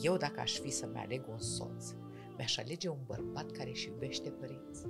Eu dacă aș fi să-mi aleg un soț, mi-aș alege un bărbat care își iubește părinții.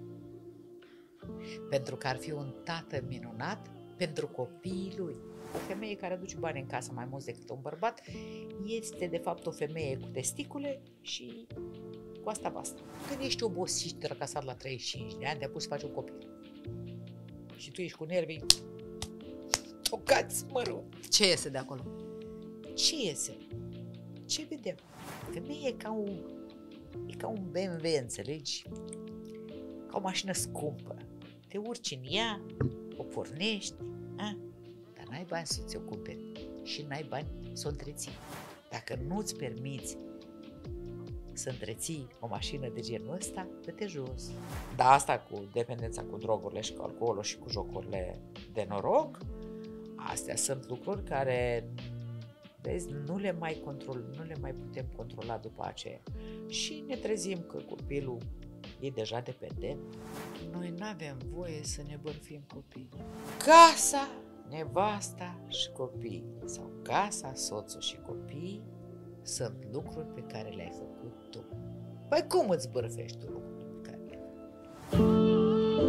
Pentru că ar fi un tată minunat pentru copiii lui. O femeie care aduce bani în casă mai mulți decât un bărbat este de fapt o femeie cu testicule și cu asta basta. Când ești obosit, trăcasat la 35 de ani, te-a pus să faci un copil. Și tu ești cu nervii, o cați mărul. Ce iese de acolo? Ce iese? Ce vedem? Femeia e ca un BMW, înțelegi? Ca o mașină scumpă. Te urci în ea, o pornești, dar n-ai bani să ți-o cumperi și n-ai bani să o întreții. Dacă nu-ți permiți să întreții o mașină de genul ăsta, dă-te jos. Dar asta cu dependența cu drogurile și cu alcoolul și cu jocurile de noroc, astea sunt lucruri care, vezi, nu le mai putem controla după aceea. Și ne trezim că copilul e deja dependent. Noi n-avem voie să ne bărfim copiii. Casa, nevasta și copii, sau casa, soțul și copii, sunt lucruri pe care le-ai făcut tu. Păi cum îți bărfești tu lucrurile pe care le-ai făcut?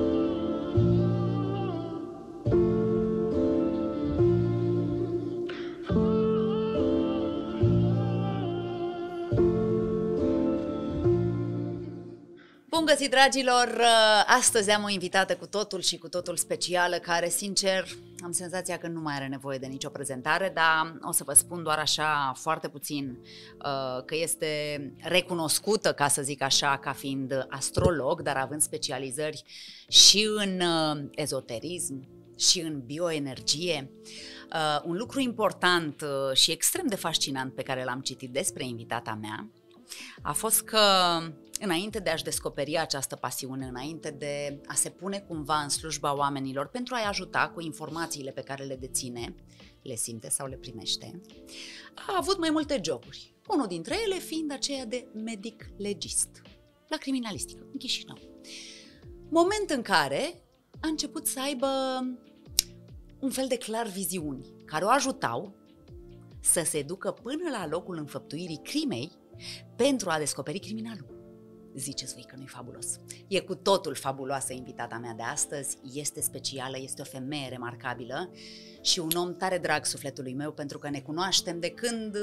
Bun găsit, dragilor! Astăzi am o invitată cu totul și cu totul specială, care, sincer, am senzația că nu mai are nevoie de nicio prezentare, dar o să vă spun doar așa foarte puțin că este recunoscută, ca să zic așa, ca fiind astrolog, dar având specializări și în ezoterism și în bioenergie. Un lucru important și extrem de fascinant pe care l-am citit despre invitata mea a fost că înainte de a-și descoperi această pasiune, înainte de a se pune cumva în slujba oamenilor pentru a-i ajuta cu informațiile pe care le deține, le simte sau le primește, a avut mai multe joburi. Unul dintre ele fiind aceea de medic legist la criminalistică, în Chișinău. Moment în care a început să aibă un fel de clar viziuni care o ajutau să se ducă până la locul înfăptuirii crimei pentru a descoperi criminalul. Ziceți voi că nu-i fabulos. E cu totul fabuloasă invitata mea de astăzi, este specială, este o femeie remarcabilă și un om tare drag sufletului meu, pentru că ne cunoaștem de când...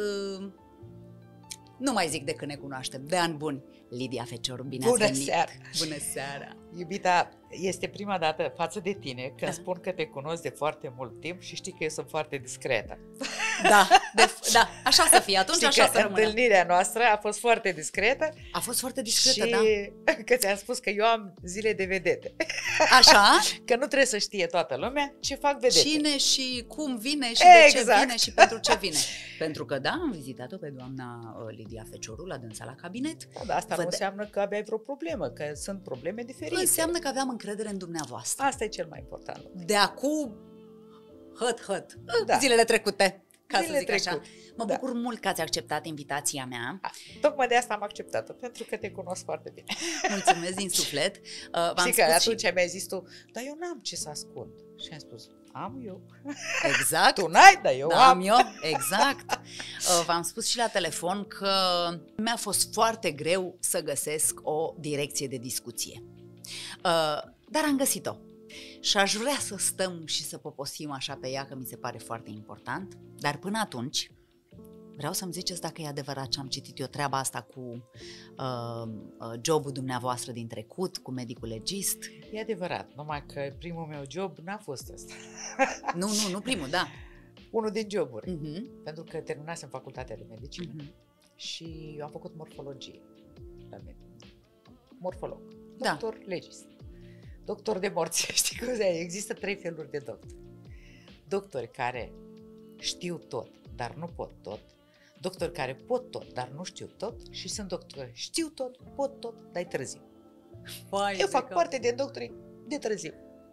Nu mai zic de când ne cunoaștem, de ani buni. Lidia Fecioru, bine ați venit! Bună seara! Bună seara! Iubita, este prima dată față de tine când spun că te cunosc de foarte mult timp și știi că eu sunt foarte discretă. Da, da, așa să fie, atunci știi așa că să rămână. Întâlnirea noastră a fost foarte discretă. A fost foarte discretă, și da. că ți-am spus că eu am zile de vedete. Așa? Că nu trebuie să știe toată lumea ce fac vedete. Cine și cum vine și exact. De ce vine și pentru ce vine. Pentru că da, am vizitat-o pe doamna Lidia Fecioru la dânsa la cabinet. Da, dar asta nu înseamnă că aveai vreo problemă, că sunt probleme diferite. Înseamnă că aveam încredere în dumneavoastră. Asta e cel mai important. De acum, hăt, da. Zilele trecute, ca Zilele să zic așa. trecut. Mă bucur mult că ați acceptat invitația mea. Tocmai de asta am acceptat-o, pentru că te cunosc foarte bine. Mulțumesc din suflet. Știi că atunci mi-ai zis tu, dar eu n-am ce să ascund. Și am spus, am eu. Exact. Tu n-ai, dar eu am eu, exact. V-am spus și la telefon că mi-a fost foarte greu să găsesc o direcție de discuție. Dar am găsit-o. Și aș vrea să stăm și să poposim așa pe ea, că mi se pare foarte important. Dar până atunci, vreau să-mi ziceți dacă e adevărat ce am citit eu, treaba asta cu jobul dumneavoastră din trecut, cu medicul legist. E adevărat, numai că primul meu job n-a fost ăsta. Nu primul, da. Unul din joburi. Pentru că terminasem facultatea de medicină și eu am făcut morfologie la morfolog, doctor legist. Doctor de morți, știi cum zice? Există 3 feluri de doctori. Doctori care știu tot, dar nu pot tot. Doctori care pot tot, dar nu știu tot. Și sunt doctori știu tot, pot tot, dar e târziu. Eu fac parte din doctorii de târziu.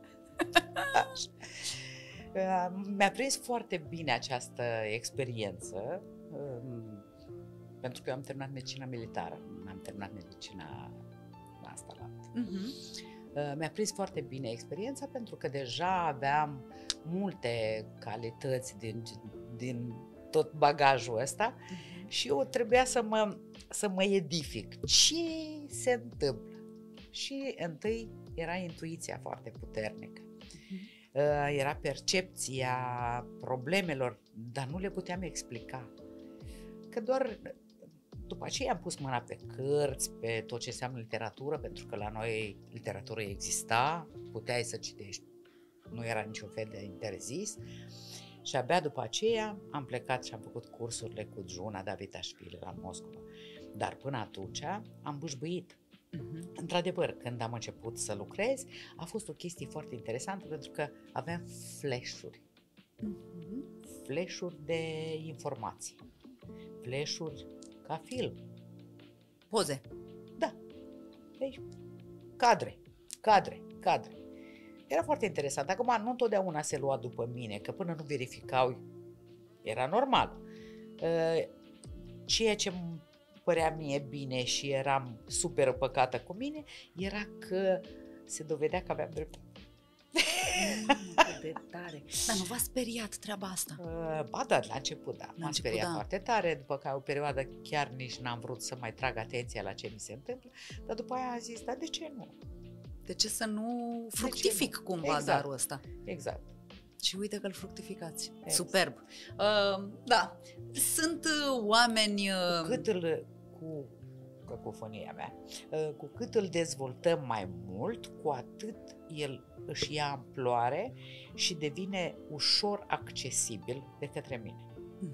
Mi-a prins foarte bine această experiență, pentru că eu am terminat medicina militară, am terminat medicina asta la mi-a prins foarte bine experiența, pentru că deja aveam multe calități din tot bagajul ăsta Și eu trebuia să mă edific. Ce se întâmplă? Și întâi era intuiția foarte puternică. Era percepția problemelor, dar nu le puteam explica. Că doar după aceea am pus mâna pe cărți, pe tot ce înseamnă literatură, pentru că la noi literatură exista, puteai să citești, nu era niciun fel de interzis. Și abia după aceea am plecat și am făcut cursurile cu Juna Davitașvili la Moscova. Dar până atunci am bușbuit. Într-adevăr, când am început să lucrez, a fost o chestie foarte interesantă pentru că aveam flash-uri. Flash-uri de informații. Flash-uri ca film. Poze. Da. Deci, cadre. Era foarte interesant. Acum, nu întotdeauna se lua după mine, că până nu verificau, era normal. Ceea ce îmi părea mie bine și eram super păcată cu mine, era că se dovedea că aveam dreptate. Cât de tare. Dar nu v-a speriat treaba asta? Ba da, la început, da. M-a speriat foarte tare, după că o perioadă chiar nici n-am vrut să mai trag atenția la ce mi se întâmplă, dar după aia am zis, dar de ce nu? De ce să nu fructific cumva darul ăsta? Exact. Și uite că îl fructificați. Exact. Superb. Da, sunt oameni... Cu cacofonia mea, cu cât îl dezvoltăm mai mult, cu atât el își ia amploare și devine ușor accesibil de către mine.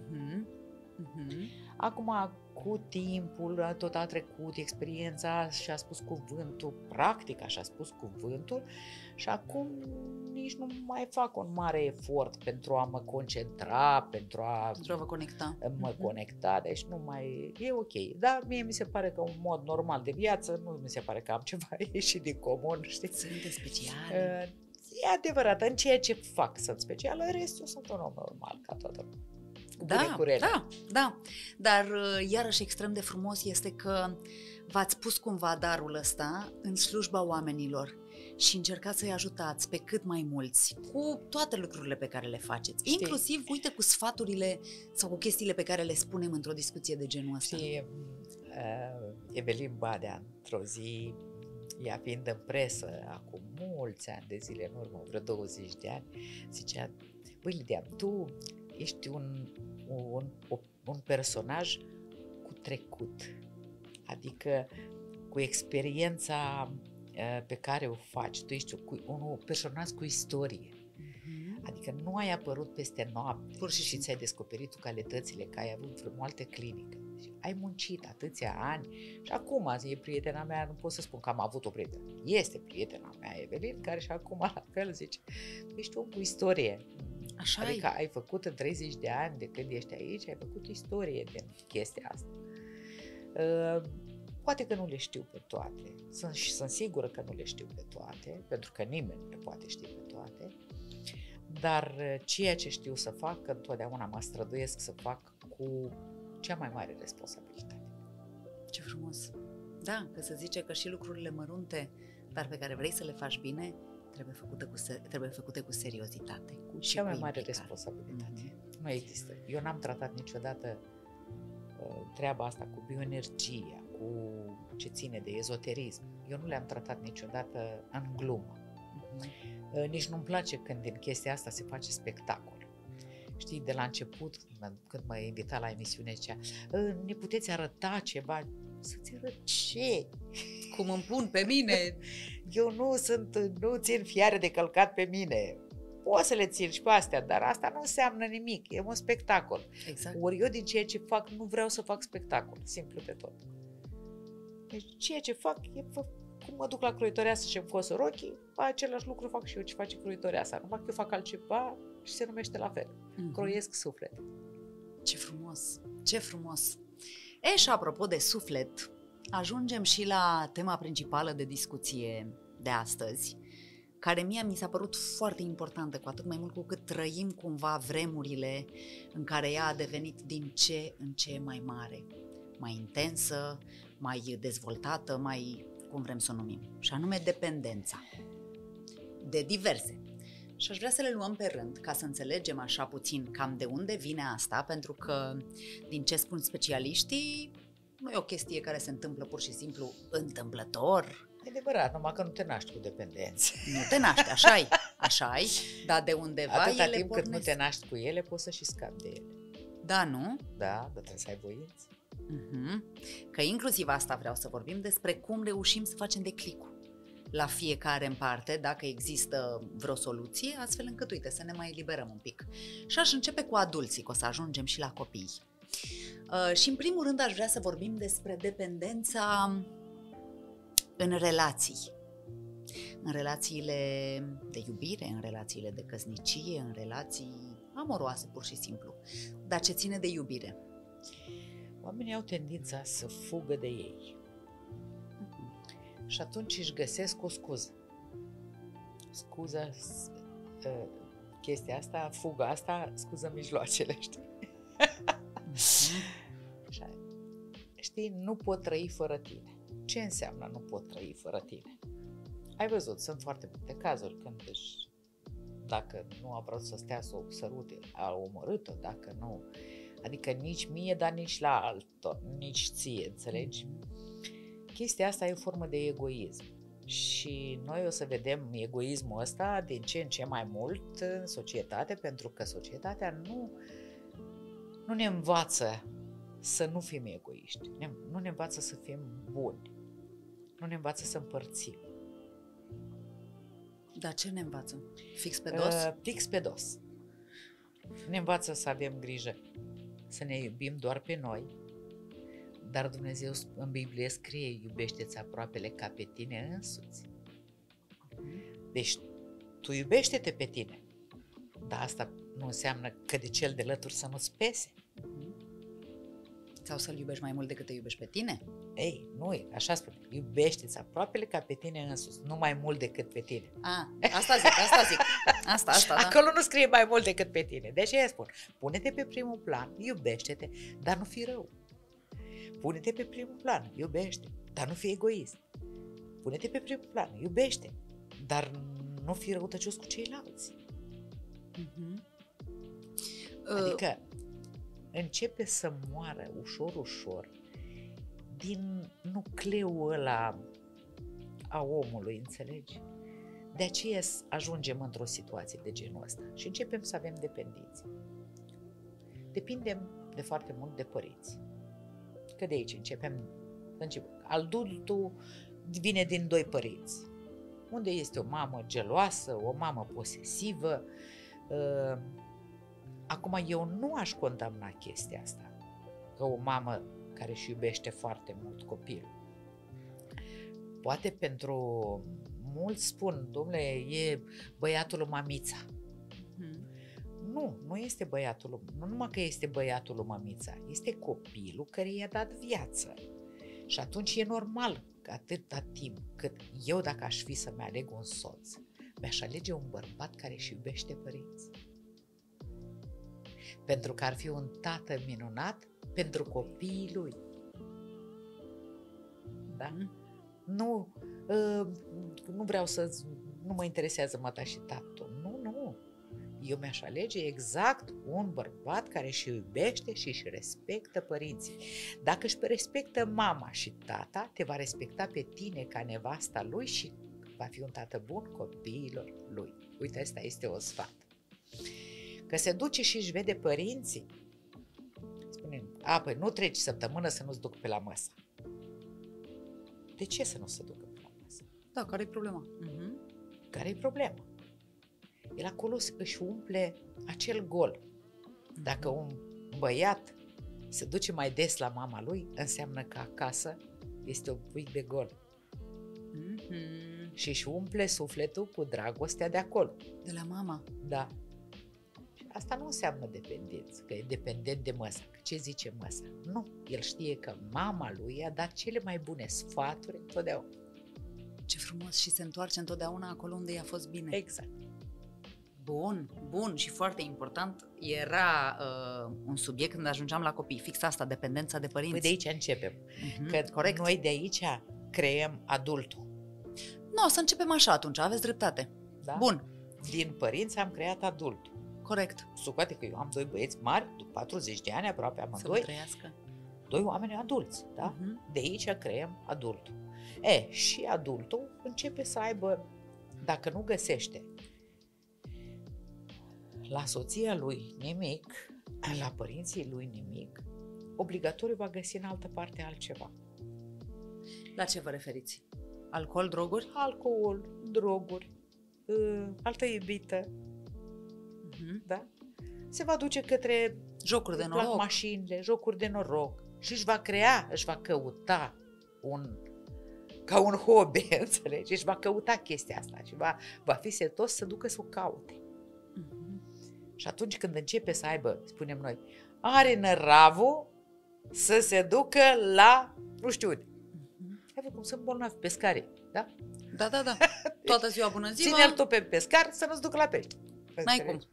Acum, cu timpul, tot a trecut experiența și a spus cuvântul, practica și a spus cuvântul și acum nici nu mai fac un mare efort pentru a mă concentra, pentru a vă conecta. Mă conecta, deci nu mai e ok. Dar mie mi se pare că un mod normal de viață, nu mi se pare că am ceva ieșit din comun, știți? Sunt speciale. E adevărat, în ceea ce fac sunt specială, în rest eu sunt un om normal, ca toată lumea. Da. Dar iarăși extrem de frumos este că v-ați pus cumva darul ăsta în slujba oamenilor și încercați să-i ajutați pe cât mai mulți cu toate lucrurile pe care le faceți. Știi? Inclusiv, uite, cu sfaturile sau cu chestiile pe care le spunem într-o discuție de genul ăsta. Și Evelin Badea, într-o zi, ea fiind în presă, acum mulți ani de zile în urmă, vreo 20 de ani, zicea, băi, Lidia, tu ești un personaj cu trecut, adică cu experiența pe care o faci, tu ești un personaj cu istorie, adică nu ai apărut peste noapte pur și ți-ai descoperit tu calitățile, că ai avut vreo altă clinică, ai muncit atâția ani și acum e prietena mea, nu pot să spun că am avut o prietenă, este prietena mea Evelin, care și acum la fel zice, ești om cu istorie. Așa adică ai făcut în 30 de ani de când ești aici, ai făcut istorie din chestia asta. Poate că nu le știu pe toate, sunt sigură că nu le știu pe toate, pentru că nimeni nu le poate ști pe toate, dar ceea ce știu să fac, întotdeauna mă străduiesc să fac cu cea mai mare responsabilitate. Ce frumos! Da, că se zice că și lucrurile mărunte, dar pe care vrei să le faci bine, trebuie făcute cu seriozitate. Cu cea mai mare responsabilitate. Nu există. Eu n-am tratat niciodată treaba asta cu bioenergia, cu ce ține de ezoterism. Eu nu le-am tratat niciodată în glumă. Nici nu-mi place când din chestia asta se face spectacol. Știi, de la început, când mă invita la emisiune, zicea, ne puteți arăta ceva? Să-ți arăt ce? Cum îmi pun pe mine? Eu nu țin fiare de călcat pe mine. Poți să le țin și pe astea, dar asta nu înseamnă nimic. E un spectacol. Exact. Ori eu din ceea ce fac nu vreau să fac spectacol. Simplu de tot. Deci ceea ce fac e cum mă duc la croitoreasă și îmi cosă rochii, același lucru fac și eu ce face croitoreasa. Numai că eu fac altceva și se numește la fel. Croiesc suflet. Ce frumos! Ce frumos! Și apropo de suflet, ajungem și la tema principală de discuție de astăzi, care mie mi s-a părut foarte importantă, cu atât mai mult cu cât trăim cumva vremurile în care ea a devenit din ce în ce mai mare, mai intensă, mai dezvoltată, mai cum vrem să o numim, și anume dependența de diverse. Și aș vrea să le luăm pe rând, ca să înțelegem așa puțin cam de unde vine asta, pentru că, din ce spun specialiștii, nu e o chestie care se întâmplă pur și simplu întâmplător. E adevărat, numai că nu te naști cu dependențe. Nu te naști, așa-i, dar de undeva Atâta ele timp pornesc. cât nu te naști cu ele, poți să și scapi de ele. Da, nu? Da, dar trebuie să ai voință. Că inclusiv asta vreau să vorbim, despre cum reușim să facem declicul la fiecare în parte, dacă există vreo soluție, astfel încât, uite, să ne mai eliberăm un pic. Și aș începe cu adulții, că o să ajungem și la copii. Și în primul rând aș vrea să vorbim despre dependența în relații. În relațiile de iubire, în relațiile de căsnicie, în relații amoroase, pur și simplu. Dar ce ține de iubire? Oamenii au tendința să fugă de ei. Și atunci își găsesc o scuză. Chestia asta, fuga asta, scuză mijloacele, știi? Știi, nu pot trăi fără tine. Ce înseamnă nu pot trăi fără tine? Ai văzut, sunt foarte multe cazuri când dacă nu a vrut să stea să o sărute, a omorât-o, dacă nu, adică nici mie, dar nici la altor, nici ție, înțelegi? Chestia asta e o formă de egoism și noi o să vedem egoismul ăsta din ce în ce mai mult în societate, pentru că societatea nu ne învață să nu fim egoiști, nu ne învață să fim buni, nu ne învață să împărțim. Dar ce ne învață? Fix pe dos? Fix pe dos. Ne învață să avem grijă, să ne iubim doar pe noi, dar Dumnezeu în Biblie scrie: iubește-ți aproapele ca pe tine însuți. Deci tu iubește-te pe tine, dar asta nu înseamnă că de cel de lături să nu-ți pese. Sau să-l iubești mai mult decât te iubești pe tine? Ei, nu e, așa spune, iubește-ți aproapele ca pe tine însuți, nu mai mult decât pe tine. Asta zic. Asta, da. Acolo nu scrie mai mult decât pe tine. Deci eu spun, pune-te pe primul plan, iubește-te, dar nu fi rău. Pune-te pe primul plan, iubește, dar nu fi egoist. Pune-te pe primul plan, iubește, dar nu fi răutăcios cu ceilalți. Adică începe să moară ușor din nucleul ăla a omului, înțelegi? De aceea ajungem într-o situație de genul ăsta și începem să avem dependențe. Depindem de foarte mult de părinți. Că de aici începem. Adultul vine din doi părinți. Unde este o mamă geloasă, o mamă posesivă. Acum eu nu aș condamna chestia asta. Că o mamă care își iubește foarte mult copilul. Poate pentru mulți spun, dom'le, e băiatul lui mamița. Nu este băiatul, nu numai că este băiatul lui mamița, este copilul care i-a dat viață. Și atunci e normal că atâta timp cât eu, dacă aș fi să-mi aleg un soț, mi-aș alege un bărbat care își iubește părinții. Pentru că ar fi un tată minunat pentru copiii lui. Da? Nu vreau nu mă interesează mata și tatăl. Nu. Eu mi-aș alege exact un bărbat care își iubește și își respectă părinții. Dacă își respectă mama și tata, te va respecta pe tine ca nevasta lui și va fi un tată bun copiilor lui. Uite, asta este o sfat. Că se duce și își vede părinții, spune, păi nu treci săptămână să nu-ți duc pe la masă. De ce să nu se ducă pe la masă? Da, care-i problema? Care-i problema? El acolo își umple acel gol. Dacă un băiat se duce mai des la mama lui, înseamnă că acasă este un pic de gol. Și își umple sufletul cu dragostea de acolo. De la mama? Da. Și asta nu înseamnă dependență, că e dependent de măsa. Că ce zice măsa? Nu. El știe că mama lui i-a dat cele mai bune sfaturi întotdeauna. Ce frumos, și se întoarce întotdeauna acolo unde i-a fost bine. Exact. Bun și foarte important, era un subiect când ajungeam la copii, fix asta, dependența de părinți. Păi de aici începem, că corect. Noi de aici creăm adultul. Nu, să începem așa atunci, aveți dreptate. Da? Bun, din părinți am creat adultul. Corect. Cu toate că eu am 2 băieți mari, 40 de ani aproape Să vă amândoi, trăiască. 2 oameni adulți, da? De aici creăm adultul. Și adultul începe să aibă, dacă nu găsește la soția lui nimic, la părinții lui nimic, obligatoriu va găsi în altă parte altceva. La ce vă referiți? Alcool, droguri? Alcool, droguri, altă iubită, da? Se va duce către Jocuri de îi plac noroc. mașinile, jocuri de noroc și își va căuta ca un hobby, înțelegi? Își va căuta chestia asta și va fi setos să ducă să o caute. Și atunci când începe să aibă, spunem noi, are năravul să se ducă la, nu știu, hai cum sunt bolnavi pescarii, da? Da. Toată ziua, bună ziua. Ține-l tu pe pescar să nu-ți ducă la pește. N-ai cum.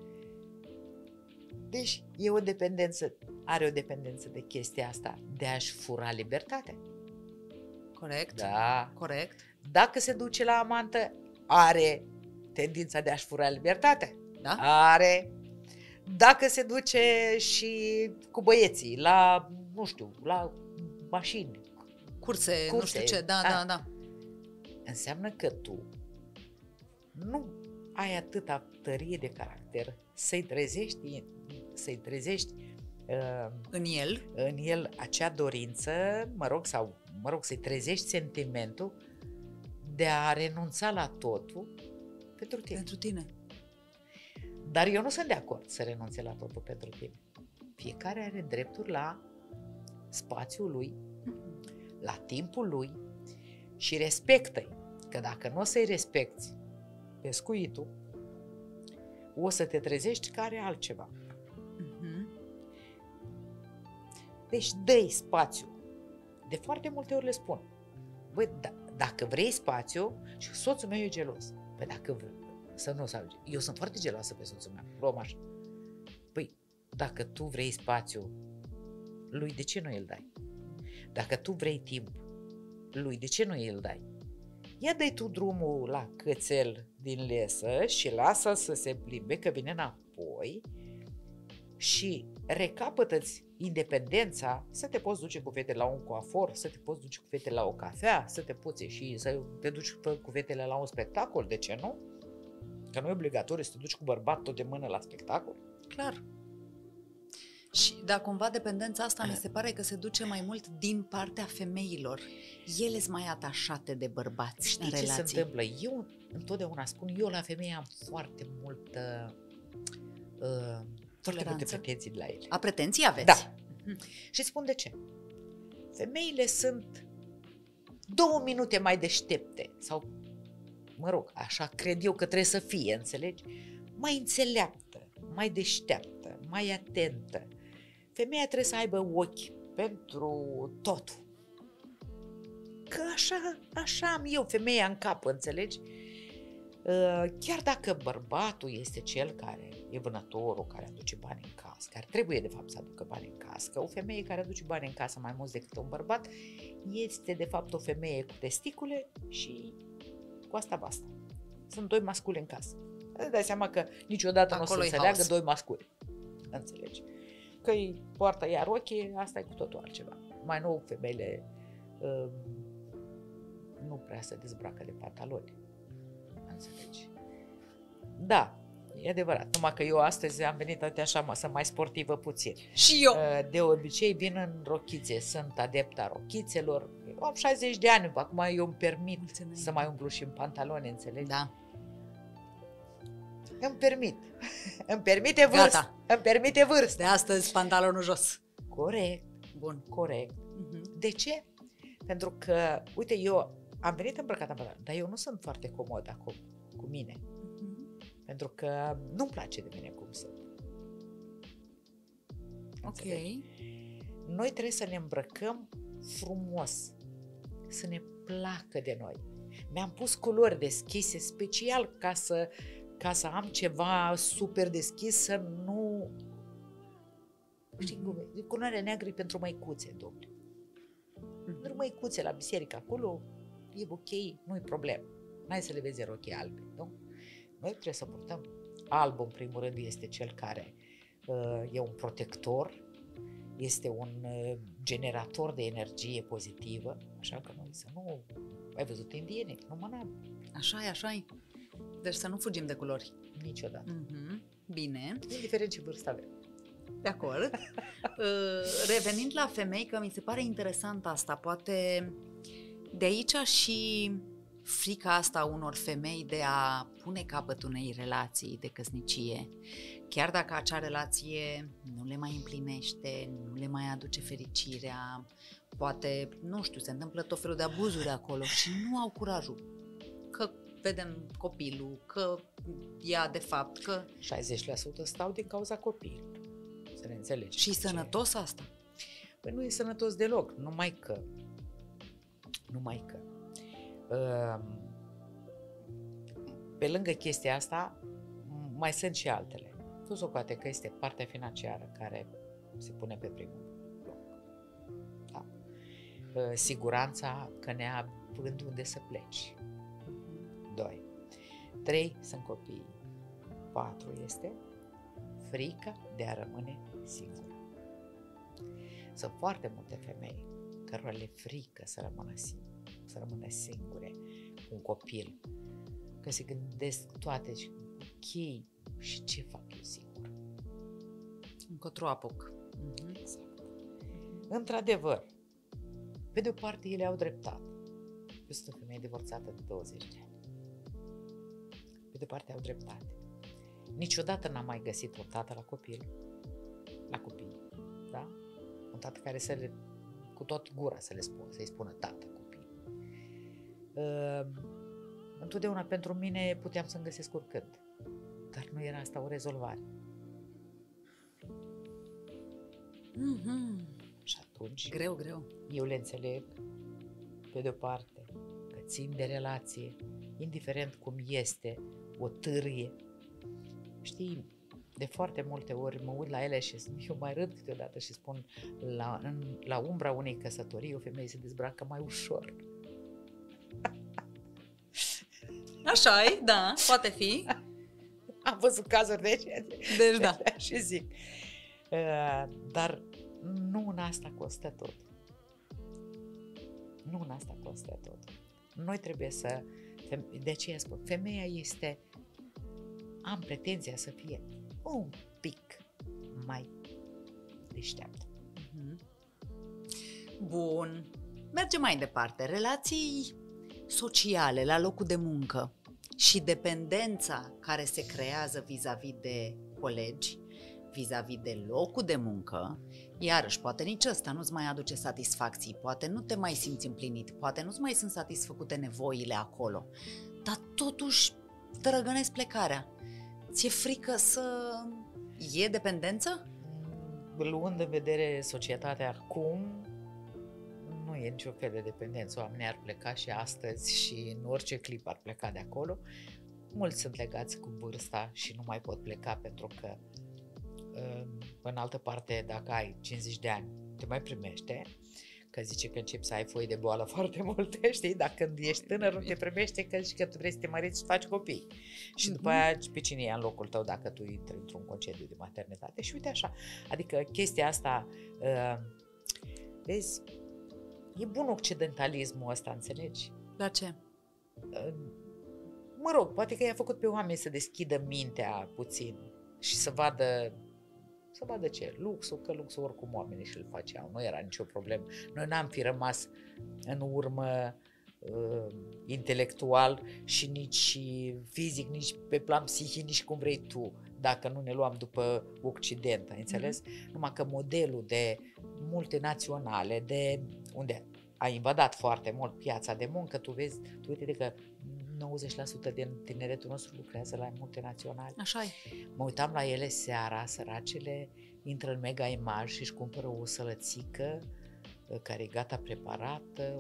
Deci are o dependență de chestia asta, de a-și fura libertatea. Corect. Da. Corect. Dacă se duce la amantă, are tendința de a-și fura libertatea. Da. Are. Dacă se duce și cu băieții la, nu știu, la mașini, Curse, nu știu ce, da. Înseamnă că tu nu ai atâta tărie de caracter să-i trezești În el acea dorință, să-i trezești sentimentul de a renunța la totul pentru tine. Dar eu nu sunt de acord să renunțe la totul pentru tine. Fiecare are drepturi la spațiul lui, la timpul lui și respectă-i. Că dacă nu o să-i respecti pescuitul, o să te trezești că are altceva. Deci dă-i spațiu. De foarte multe ori le spun, băi, dacă vrei spațiu, și soțul meu e gelos. Păi dacă vrei, să nu să eu sunt foarte geloasă pe soțul meu, luăm așa. Păi, dacă tu vrei spațiu, lui de ce nu îl dai? Dacă tu vrei timp, lui de ce nu îl dai? Ia dă-i tu drumul la cățel din lesă și lasă să se plimbe, că vine înapoi și recapătă-ți independența să te poți duce cu fetele la un coafor, să te poți duce cu fetele la o cafea, să te poți ieși, să te duci cu fetele la un spectacol, de ce nu? Că nu e obligatoriu să te duci cu bărbat tot de mână la spectacol. Clar. Dar cumva dependența asta mi se pare că se duce mai mult din partea femeilor. Ele sunt mai atașate de bărbați. Știi în ce relații. se întâmplă? Eu întotdeauna spun, eu la femeie am foarte multă foarte multe pretenții de la ele. A, pretenții aveți? Da. Și spun de ce. Femeile sunt 2 minute mai deștepte sau, mă rog, așa cred eu că trebuie să fie, înțelegi? Mai înțeleaptă, mai deșteaptă, mai atentă. Femeia trebuie să aibă ochi pentru totul. Că așa am eu, femeia în cap, înțelegi? Chiar dacă bărbatul este cel care e vânătorul, care aduce bani în casă, care trebuie de fapt să aducă bani în casă, că o femeie care aduce bani în casă mai mulți decât un bărbat este de fapt o femeie cu testicule și cu asta basta. Sunt 2 masculi în casă. Îți dai seama că niciodată nu o să înțeleagă 2 masculi. Înțelegi? Că îi poartă iar ochii, asta e cu totul altceva. Mai nou femeile nu prea se dezbracă de pantaloni. Înțelegi? Da, e adevărat. Numai că eu astăzi am venit așa să mai sportivă puțin. Și eu. De obicei vin în rochițe, sunt adepta rochițelor. Eu am 60 de ani, acum eu îmi permit să mai umblu și în pantaloni, înțelegi? Da. Îmi permit. Îmi permite vârstă. Gata. Îmi permite vârstă. De astăzi pantalonul jos. Corect. Bun. Corect. De ce? Pentru că, uite, eu am venit îmbrăcată în pantaloni, dar eu nu sunt foarte comod acum cu mine. Pentru că nu-mi place de mine cum sunt. Ok. Noi trebuie să ne îmbrăcăm frumos, să ne placă de noi. Mi-am pus culori deschise special ca să am ceva super deschis, să nu... Știi cum e? Culoarea neagră e pentru măicuțe, domnule. Pentru măicuțe la biserică, acolo e ok, nu-i problemă. N-ai să le vezi rochii albe, nu? Noi trebuie să purtăm. Albul, în primul rând, este cel care e un protector, este un generator de energie pozitivă, așa că noi să nu... Ai văzut indienii? Nu mănăm. Așa e. Deci să nu fugim de culori. Niciodată. Bine. Indiferent ce vârstă avem. De acord. Revenind la femei, că mi se pare interesant asta, poate de aici și frica asta unor femei de a pune capăt unei relații de căsnicie, chiar dacă acea relație nu le mai împlinește, nu le mai aduce fericirea, poate, nu știu, se întâmplă tot felul de abuzuri acolo și nu au curajul. Că vedem copilul, că ea de fapt, că... 60% stau din cauza copilului. Să ne înțelegem. Și sănătos asta? Păi nu e sănătos deloc, numai că pe lângă chestia asta mai sunt și altele. Tu socoate că este partea financiară care se pune pe primul loc. Da. Siguranța că neavând unde să pleci. 2. 3 sunt copii. 4 este frica de a rămâne singură. Sunt foarte multe femei cărora le frică să rămână singure cu un copil, că se gândesc toate și ok, și ce fac eu singur? Încotro apuc. Exact. Într-adevăr, pe de o parte ele au dreptate. Eu sunt o femeie divorțată de 20 de ani. Pe de o parte au dreptate. Niciodată n-am mai găsit un tată la copii, da? Un tată care cu tot gura să-i spună tată copii. Întotdeauna pentru mine puteam să-mi găsesc oricând, dar nu era asta o rezolvare. Și atunci Greu. Eu le înțeleg, pe de-o parte, că țin de relație, indiferent cum este, o târâie. Știi, de foarte multe ori mă uit la ele și eu mai râd câteodată și spun la umbra unei căsătorii o femeie se dezbracă mai ușor. Așa-i, da, poate fi. Am văzut cazuri de ce. Deci da. Și zic. Dar nu în asta constă tot. Nu în asta constă tot. Noi trebuie să... De aceea spun, femeia este... Am pretenția să fie un pic mai deșteaptă. Bun. Mergem mai departe. Relații sociale la locul de muncă și dependența care se creează vis-a-vis de colegi, vis-a-vis de locul de muncă, iarăși, poate nici ăsta nu-ți mai aduce satisfacții, poate nu te mai simți împlinit, poate nu-ți mai sunt satisfăcute nevoile acolo, dar totuși te răgănesc plecarea. Ți-e frică să... E dependență? Luând în vedere societatea acum, nu e niciun fel de dependență. Oamenii ar pleca și astăzi și în orice clip ar pleca de acolo. Mulți sunt legați cu vârsta și nu mai pot pleca pentru că în altă parte, dacă ai 50 de ani, te mai primește, că zice că începi să ai foi de boală foarte multe, știi? Dacă când ești tânăr nu te primește, că zici că tu vrei să te măriți și faci copii. Și după aia pe cine ia în locul tău dacă tu intri într-un concediu de maternitate. Și uite așa, adică chestia asta, vezi, e bun occidentalismul ăsta, înțelegi? La ce? Mă rog, poate că i-a făcut pe oameni să deschidă mintea puțin și să vadă ce? Luxul, că luxul oricum oamenii și-l făceau, nu era nicio problemă. Noi n-am fi rămas în urmă intelectual și nici ficzic, nici pe plan psihic, nici cum vrei tu, dacă nu ne luam după Occident, ai înțeles? Numai că modelul de multinaționale, de unde a invadat foarte mult piața de muncă, tu uite că 90% din tineretul nostru lucrează la multinaționale. Așa-i. Mă uitam la ele seara, săracele intră în Mega Image și își cumpără o sălățică care e gata preparată,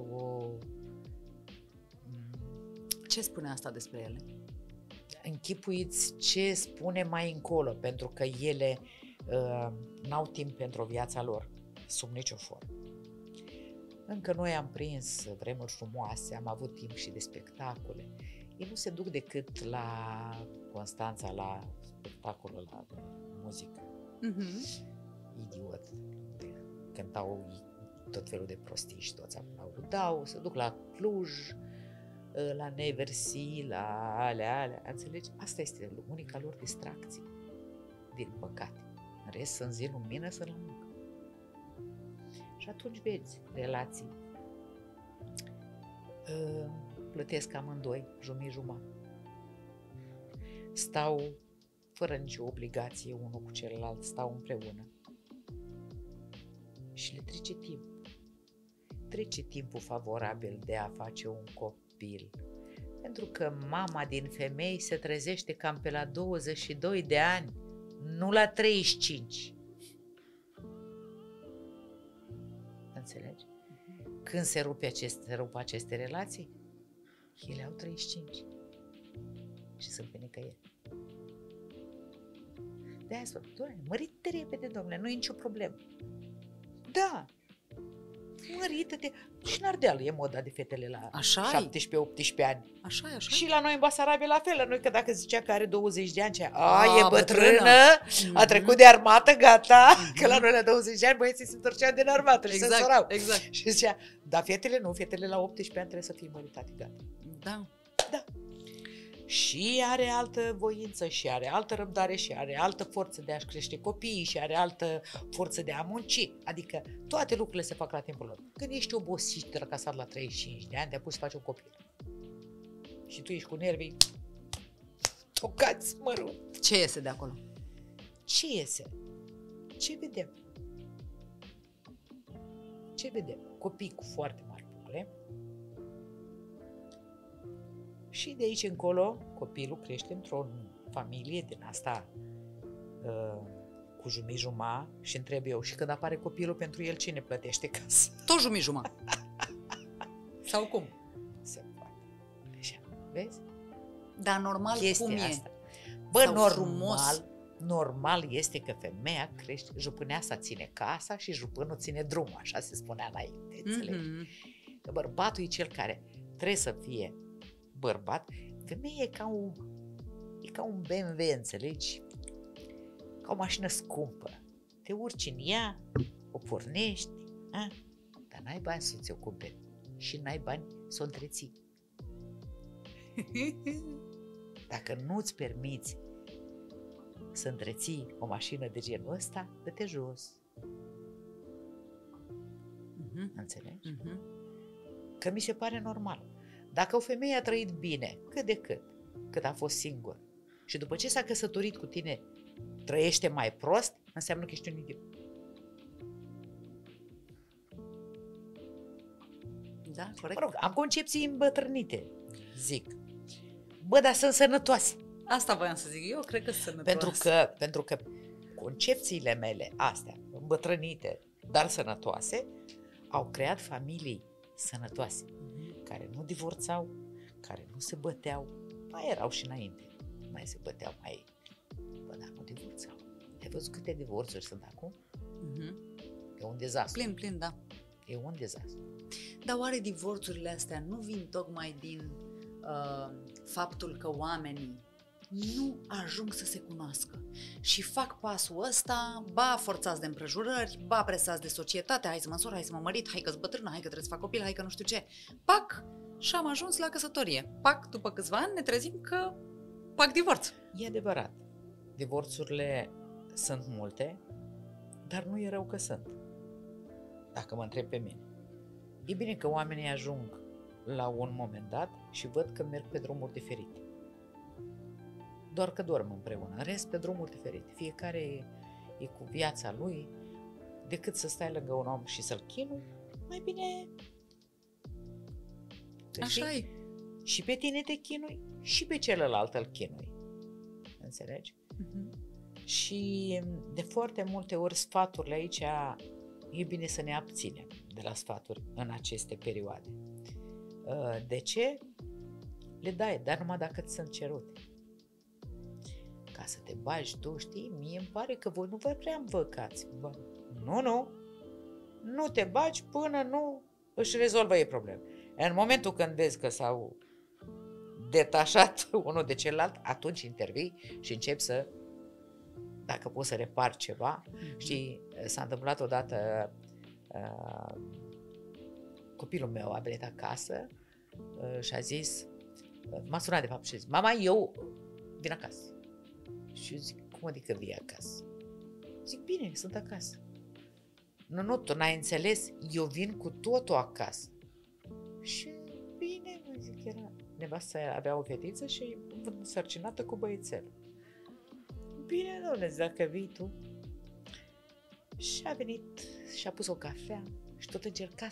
Ce spune asta despre ele? Închipuiți ce spune mai încolo, pentru că ele n-au timp pentru viața lor, sub nicio formă. Încă noi am prins vremuri frumoase, am avut timp și de spectacole. Ei nu se duc decât la Constanța, la spectacolul, la muzică. Idiot. Cântau tot felul de prostii și toți aplaudau. Se duc la Cluj, la Neversea, la alea, înțelegi? Asta este unica lor distracție, din păcate. În rest, sunt zi lumină, sunt la muncă. Și atunci vezi relații. Plătesc amândoi, jumătate. Stau fără nicio obligație unul cu celălalt, stau împreună. Și le trece timp. Trece timpul favorabil de a face un copil. Pentru că mama din femei se trezește cam pe la 22 de ani, nu la 35. Înțelegi? Când se rup aceste relații, ele au 35 și sunt pe nicăieri. De-aia spun, doamne, mărită-te repede, domnule, nu e nicio problemă. Da, mărită-te. Și în Ardeal e moda de fetele la 17-18 ani. Așa. Și la noi în Basarabia la fel. La noi că dacă zicea că are 20 de ani, e bătrână, a trecut de armată, gata. Că la noi la 20 de ani băieții se întorceau din armată și se însorau. Exact. Și zicea, dar fetele nu, fetele la 18 ani trebuie să fie măritate, gata. Da. Și are altă voință, și are altă răbdare, și are altă forță de a-și crește copiii, și are altă forță de a munci. Adică toate lucrurile se fac la timpul lor. Când ești obosit, răcasat la 35 de ani, te-a pus să faci un copil. Și tu ești cu nervii tocați mărul. Ce iese de acolo? Ce iese? Ce vedem? Ce vedem? Copii cu foarte mari probleme. Și de aici încolo, copilul crește într-o familie din asta cu jumătate și întreb eu, și când apare copilul, pentru el cine plătește casă? Tot jumătate. Sau cum? Se poate. Așa, vezi? Dar normal Chestia cum e? Asta. Bă, Frumos. normal este că femeia crește, jupâneasa ține casa și jupânul ține drumul, așa se spunea înainte, înțelegi? Că bărbatul e cel care trebuie să fie bărbat. Femeia e ca un BMW, înțelegi? Ca o mașină scumpă. Te urci în ea, o pornești, dar n-ai bani să ți-o cumperi și n-ai bani să o întreții. Dacă nu-ți permiți să întreții o mașină de genul ăsta, dă-te jos. Înțelegi? Că mi se pare normal. Dacă o femeie a trăit bine, cât de cât a fost singură, și după ce s-a căsătorit cu tine, trăiește mai prost, înseamnă că ești un idiot. Da, corect. Mă rog, am concepții îmbătrânite, zic. Bă, dar sunt sănătoase. Asta voiam să zic, eu cred că sunt sănătoase. Pentru că concepțiile mele astea, îmbătrânite, dar sănătoase, au creat familii sănătoase, care nu divorțau, care nu se băteau, mai erau și înainte, mai se băteau, bă, dar nu divorțau. Ai văzut câte divorțuri sunt acum? E un dezastru. Plin, da. E un dezastru. Dar oare divorțurile astea nu vin tocmai din faptul că oamenii nu ajung să se cunoască și fac pasul ăsta, ba forțați de împrejurări, ba presați de societate, hai să mă însor, hai să mă mărit, hai că-s bătrână, hai că trebuie să fac copil, hai că nu știu ce. Pac! Și am ajuns la căsătorie. Pac! După câțiva ani ne trezim că pac divorț. E adevărat. Divorțurile sunt multe, dar nu e rău că sunt. Dacă mă întreb pe mine. E bine că oamenii ajung la un moment dat și văd că merg pe drumuri diferite. Doar că dorm împreună, în rest pe drumuri diferite. Fiecare e cu viața lui, decât să stai lângă un om și să-l chinui, mai bine... Așa e. Și pe tine te chinui și pe celălalt îl chinui. Înțelegi? Și de foarte multe ori sfaturile aici, e bine să ne abținem de la sfaturi în aceste perioade. De ce? Le dai, dar numai dacă ți sunt cerute. Ca să te bagi tu, știi, mie îmi pare că voi nu vă prea învăcați. Nu te bagi până nu își rezolvă ei probleme. În momentul când vezi că s-au detașat unul de celălalt, atunci intervii și începi să, dacă poți să repari ceva. Știi, s-a întâmplat odată, copilul meu a venit acasă și a zis, m-a sunat de fapt și a zis, mama, eu vin acasă. Și eu zic, cum adică vii acasă? Zic, bine, sunt acasă. Nu, tu n-ai înțeles, eu vin cu totul acasă. Și bine, mă zic, era, nevasta avea o fetiță și însărcinată cu băiețel. Bine, dom'le, dacă vii tu. Și a venit și a pus o cafea și tot încerca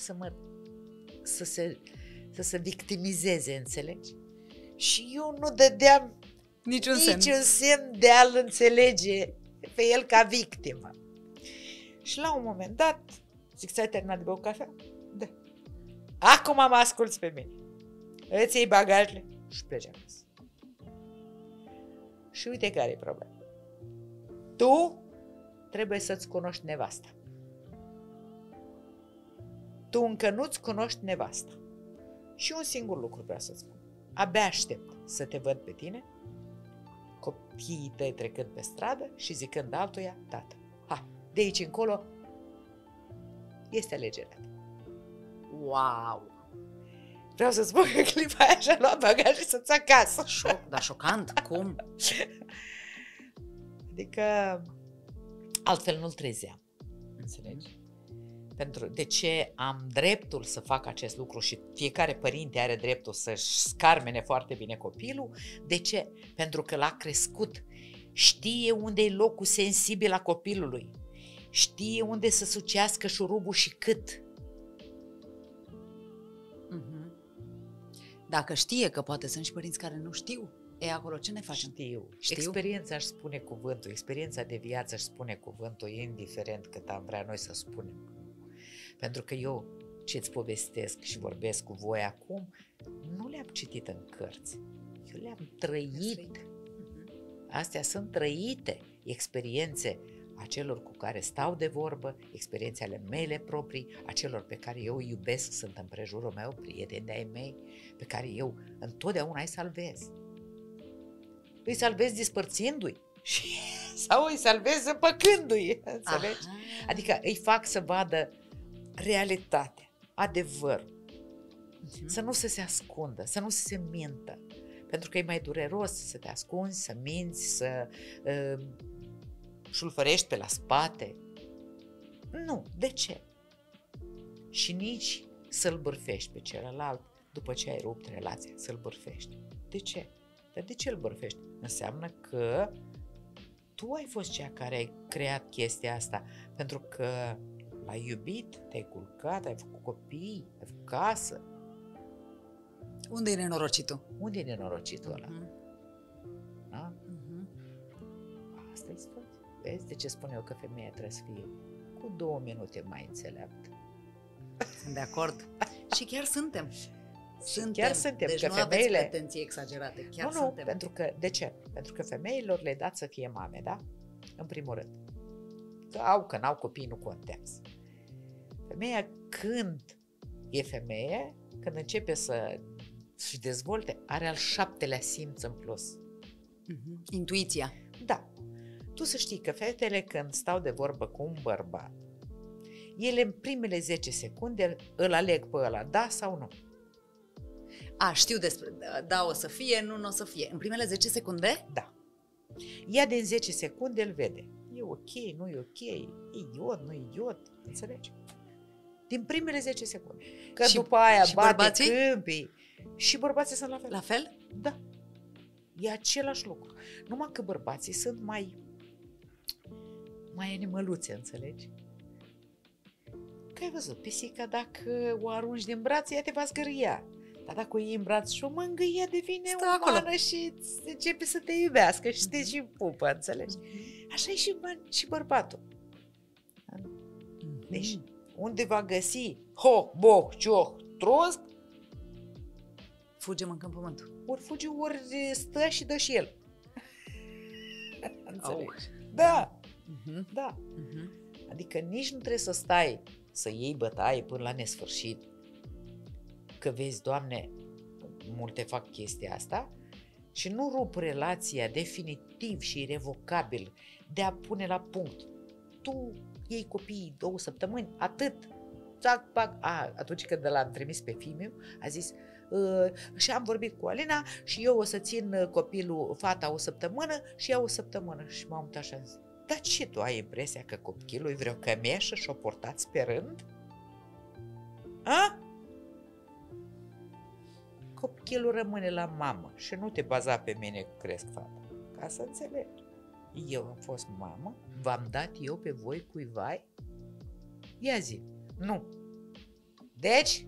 să se victimizeze, înțelegi? Și eu nu dădeam niciun semn de a-l înțelege pe el ca victimă. Și la un moment dat, zic, ți-ai terminat de băut cafea? Da. Acum mă asculți pe mine. Îți iei bagajele și pleci acasă. Și uite care e problema. Tu trebuie să-ți cunoști nevasta. Tu încă nu-ți cunoști nevasta. Și un singur lucru vreau să-ți spun. Abia aștept să te văd pe tine, copiii tăi trecând pe stradă și zicând altuia, tată, ha, de aici încolo este alegerea. Wow! Vreau să spun că clipa aia și-a luat bagaj și să-ți acasă. Șoc, dar șocant, cum? Adică altfel nu-l trezeam, înțelegi? De ce am dreptul să fac acest lucru și fiecare părinte are dreptul să-și scarmene foarte bine copilul? De ce? Pentru că l-a crescut, știe unde e locul sensibil a copilului, știe unde să sucească șurubul și cât. Dacă știe, că poate sunt și părinți care nu știu, e acolo ce ne facem? Știu. Experiența își spune cuvântul, experiența de viață își spune cuvântul, indiferent cât am vrea noi să spunem. Pentru că eu ce-ți povestesc și vorbesc cu voi acum, nu le-am citit în cărți, eu le-am trăit. Astea sunt trăite experiențe a celor cu care stau de vorbă, experiențe ale mele proprii, a celor pe care eu îi iubesc, sunt în prejurul meu, prieteni de-ai mei, pe care eu întotdeauna îi salvez. Îi salvez dispărțindu-i sau îi salvez împăcându-i, înțelegi? Adică îi fac să vadă realitatea, adevărul, să nu se ascundă, să nu se mintă, pentru că e mai dureros să te ascunzi, să minți, să șulfărești pe la spate. Nu, de ce? Și nici să-l bârfești pe celălalt după ce ai rupt relația, să-l bârfești. De ce? Dar de ce îl bârfești? Înseamnă că tu ai fost cea care ai creat chestia asta, pentru că l-ai iubit, te-ai culcat, ai făcut copii, ai făcut casă. Unde e nenorocitul? Unde e nenorocitul ăla? Da? Asta e situația. Vezi de ce spun eu că femeia trebuie să fie cu 2 minute mai înțeleaptă? Sunt de acord. Și chiar suntem. Chiar suntem. Deci că nu femeile... aveți pretenții exagerate. Chiar nu, suntem. pentru că, de ce? Pentru că femeilor le dați să fie mame, da? În primul rând. Că n-au copii, nu contează. Femeia când e femeie, când începe să-și dezvolte, are al 7-lea simț în plus. Intuiția. Da. Tu să știi că fetele când stau de vorbă cu un bărbat, ele în primele 10 secunde îl aleg pe ăla, da sau nu? Știu despre, da o să fie, nu o să fie. În primele 10 secunde? Da. Ea din 10 secunde îl vede. E ok, nu e ok, e idiot, nu e idiot, înțelegi? Din primele 10 secunde. Că și, după aia bate câmpii. Și bărbații sunt la fel. La fel? Da. E același lucru. Numai că bărbații sunt mai animăluțe, înțelegi? Că ai văzut, pisica dacă o arunci din braț, ea te va zgâria. Dar dacă o iei în braț și o mângâie, devine umană și începe să te iubească și te și pupă, înțelegi? Așa e și bărbatul. Deci, unde va găsi ho, boh, cioh, trosc, fuge, mâncăm pământul. Ori fuge, ori stă și dă și el. Înțelegi? Da. Da. Adică nici nu trebuie să stai să iei bătaie până la nesfârșit. Că vezi, Doamne, multe fac chestia asta și nu rup relația definitiv și irrevocabil de a pune la punct. Tu iei copiii 2 săptămâni, atât. Zac, pac. Atunci când l-am trimis pe fiul meu, a zis și am vorbit cu Alina și eu o să țin fata 1 săptămână și ea 1 săptămână. Și m-am uitat așa zis, dar ce, tu ai impresia că copilul e vreo cămeșă și o portați pe rând? A? Copilul rămâne la mamă și nu te baza pe mine că cresc fata. Ca să înțelegi. Eu am fost mamă, v-am dat eu pe voi cuiva? Ia zi, nu. Deci,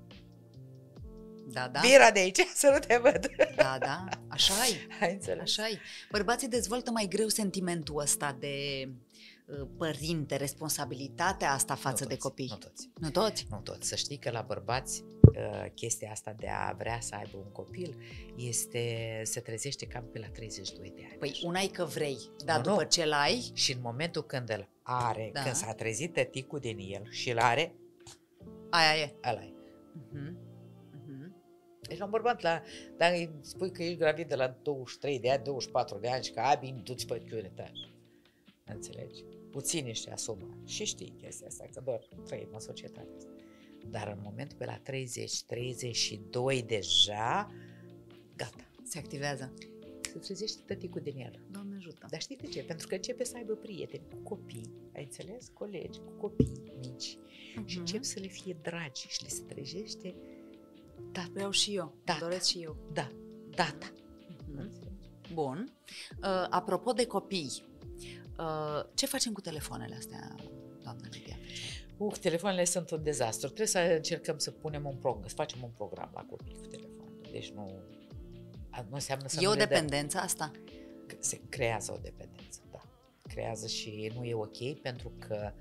Da. vira de aici să nu te văd. Da, așa-i. Ai înțeles? Așa-i. Bărbații dezvoltă mai greu sentimentul ăsta de părinte, responsabilitatea asta față de copii. Nu toți. Nu toți? Nu toți. Să știi că la bărbați chestia asta de a vrea să aibă un copil se trezește cam pe la 32 de ani. Păi una e că vrei, dar Nu. după ce l-ai, Și în momentul când îl are, Da. când s-a trezit tăticul din el și îl are, aia e. ăla e. Mhm. Mhm. Deci la un bărbat, dar îi spui că ești gravid de la 23 de ani, 24 de ani și că bine, du-ți pe chiuretaj. Înțelegi? Puțini își asumă. Și știi chestia asta, că doar trăim în societatea asta. Dar în momentul pe la 30, 32 deja, gata. Se activează. Se trezește tăticul din el. Doamne ajută. Dar știi de ce? Pentru că începe să aibă prieteni cu copii, ai înțeles? Colegi cu copii mici. Și încep să le fie dragi și le se trezește tata. Vreau și eu. Tata. Doresc și eu. Da, tata. Mhm. Bun. Apropo de copii, ce facem cu telefoanele astea, doamnă Lidia? Telefoanele sunt un dezastru. Trebuie să încercăm să facem un program la copii cu telefon. Deci nu înseamnă să E nu o le dăm. dependență asta? Se creează o dependență, da. Creează și nu e ok pentru că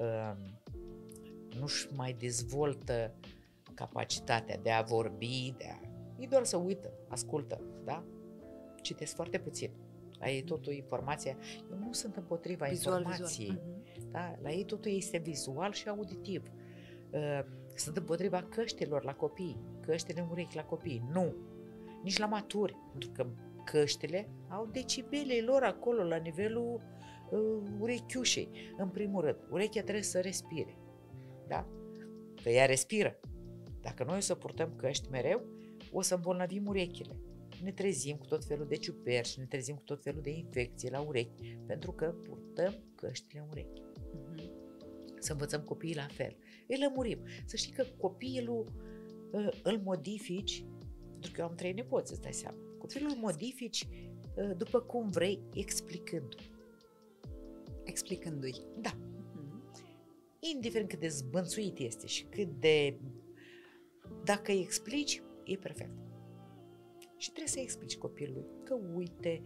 nu-și mai dezvoltă capacitatea de a vorbi, ei doar să uită, ascultă, da? Citesc foarte puțin. La ei totul informația, eu nu sunt împotriva informației. Mhm. Da? La ei totul este vizual și auditiv. Sunt împotriva căștilor la copii, căștile în urechi la copii. Nu, nici la maturi, pentru că căștile au decibelii lor acolo la nivelul urechiușei. În primul rând, urechea trebuie să respire, da? Că ea respiră. Dacă noi o să purtăm căști mereu, o să îmbolnăvim urechile. Ne trezim cu tot felul de ciuperci, ne trezim cu tot felul de infecții la urechi, pentru că purtăm căștile în urechi. Mhm. Să învățăm copiii la fel. Îi lămurim. Să știi că copilul îl modifici, pentru că eu am 3 nepoți, îți dai seama. Copilul îl modifici după cum vrei, explicându-i. Explicându-i. Da. Mhm. Indiferent cât de zbânțuit este și cât de... Dacă îi explici, e perfect. Și trebuie să-i explici copilului că uite,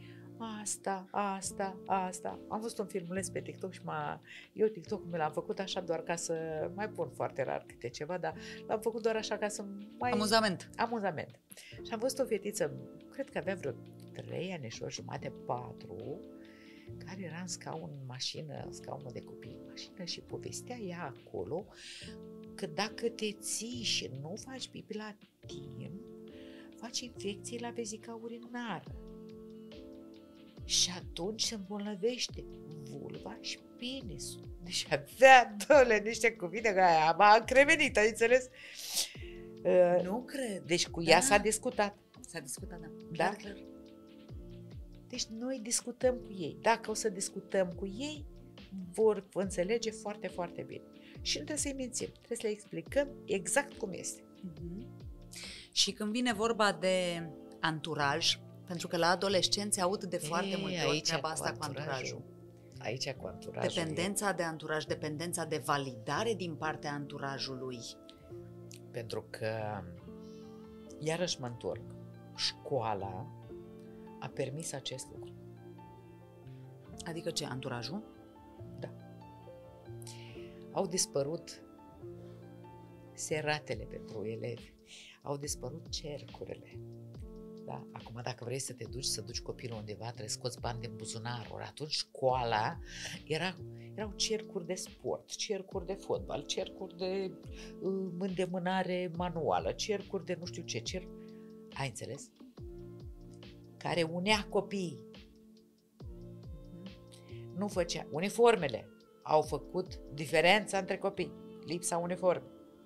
asta. Am văzut un filmuleț pe TikTok și eu TikTok mi l-am făcut așa doar ca să mai pun foarte rar câte ceva, dar l-am făcut doar așa ca să mai... Amuzament. Și am văzut o fetiță, cred că avea vreo 3 ani și o jumătate, 4, care era în scaunul de copii în mașină și povestea ea acolo că dacă te ții și nu faci pipi la timp, faci infecții la vezica urinară. Și atunci se îmbolnăvește vulva și penisul. Deci avea, niște cuvinte care m-a încremenit, ai înțeles? Nu cred. Deci cu ea s-a discutat. S-a discutat, da. Da? Clar. Deci noi discutăm cu ei. Dacă o să discutăm cu ei, vor înțelege foarte, foarte bine. Și nu trebuie să-i mințim. Trebuie să le explicăm exact cum este. Mhm. Și când vine vorba de anturaj, pentru că la adolescenți aud de foarte multe ori treaba asta cu anturajul. Aici cu anturajul. Dependența de anturaj, dependența de validare din partea anturajului. Pentru că, iarăși mă întorc, școala a permis acest lucru. Adică ce, anturajul? Da. Au dispărut seratele pentru elevi, au dispărut cercurile. Da? Acum, dacă vrei să te duci, să duci copilul undeva, trebuie să scoți bani din buzunar. Ori atunci școala erau cercuri de sport, cercuri de fotbal, cercuri de îndemânare manuală, cercuri de nu știu ce, Ai înțeles? Care unea copiii. Nu făcea. Uniformele au făcut diferența între copii. Lipsa uniforme.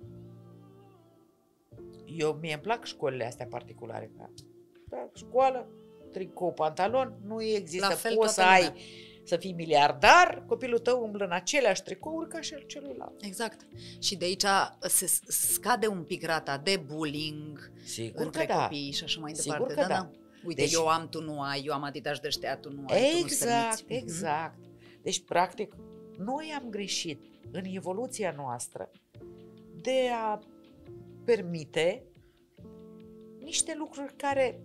Mie îmi plac școlile astea particulare. Da, școală, tricou, pantalon, nu există. Poți să ai, să fii miliardar, copilul tău umblă în aceleași tricouri ca și celuilalt. Exact. Și de aici se scade un pic rata de bullying între copii și așa mai departe. Sigur că da. Uite, deci, eu am, tu nu ai, eu am Adidas de ăștia, tu nu ai, exact, tu nu exact. Deci, practic, noi am greșit în evoluția noastră de a permite niște lucruri care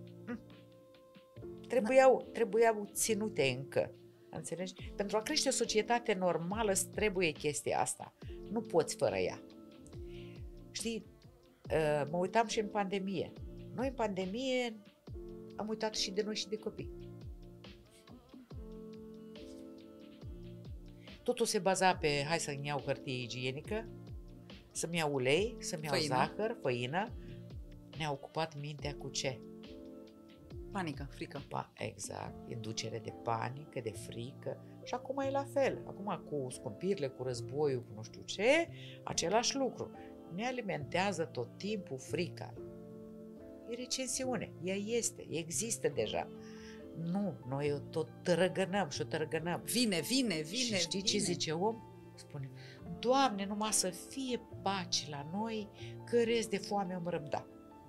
trebuiau ținute încă. Înțelegi? Pentru a crește o societate normală trebuie chestia asta. Nu poți fără ea. Știi, mă uitam și în pandemie. Noi în pandemie am uitat și de noi și de copii. Totul se baza pe hai să-mi iau hârtie igienică, să-mi iau ulei, să-mi iau zahăr, făină. Ne-a ocupat mintea cu ce? Panică, frică. Exact, inducere de panică, de frică. Și acum e la fel. Acum cu scumpirile, cu războiul, cu nu știu ce, același lucru. Ne alimentează tot timpul frica. E recensiune, ea este, există deja. Nu, noi o tot tărăgănăm și o tărăgănăm. Vine. Și știi ce zice om? Spune, Doamne, numai să fie pace la noi, că rest de foame îmi răbda.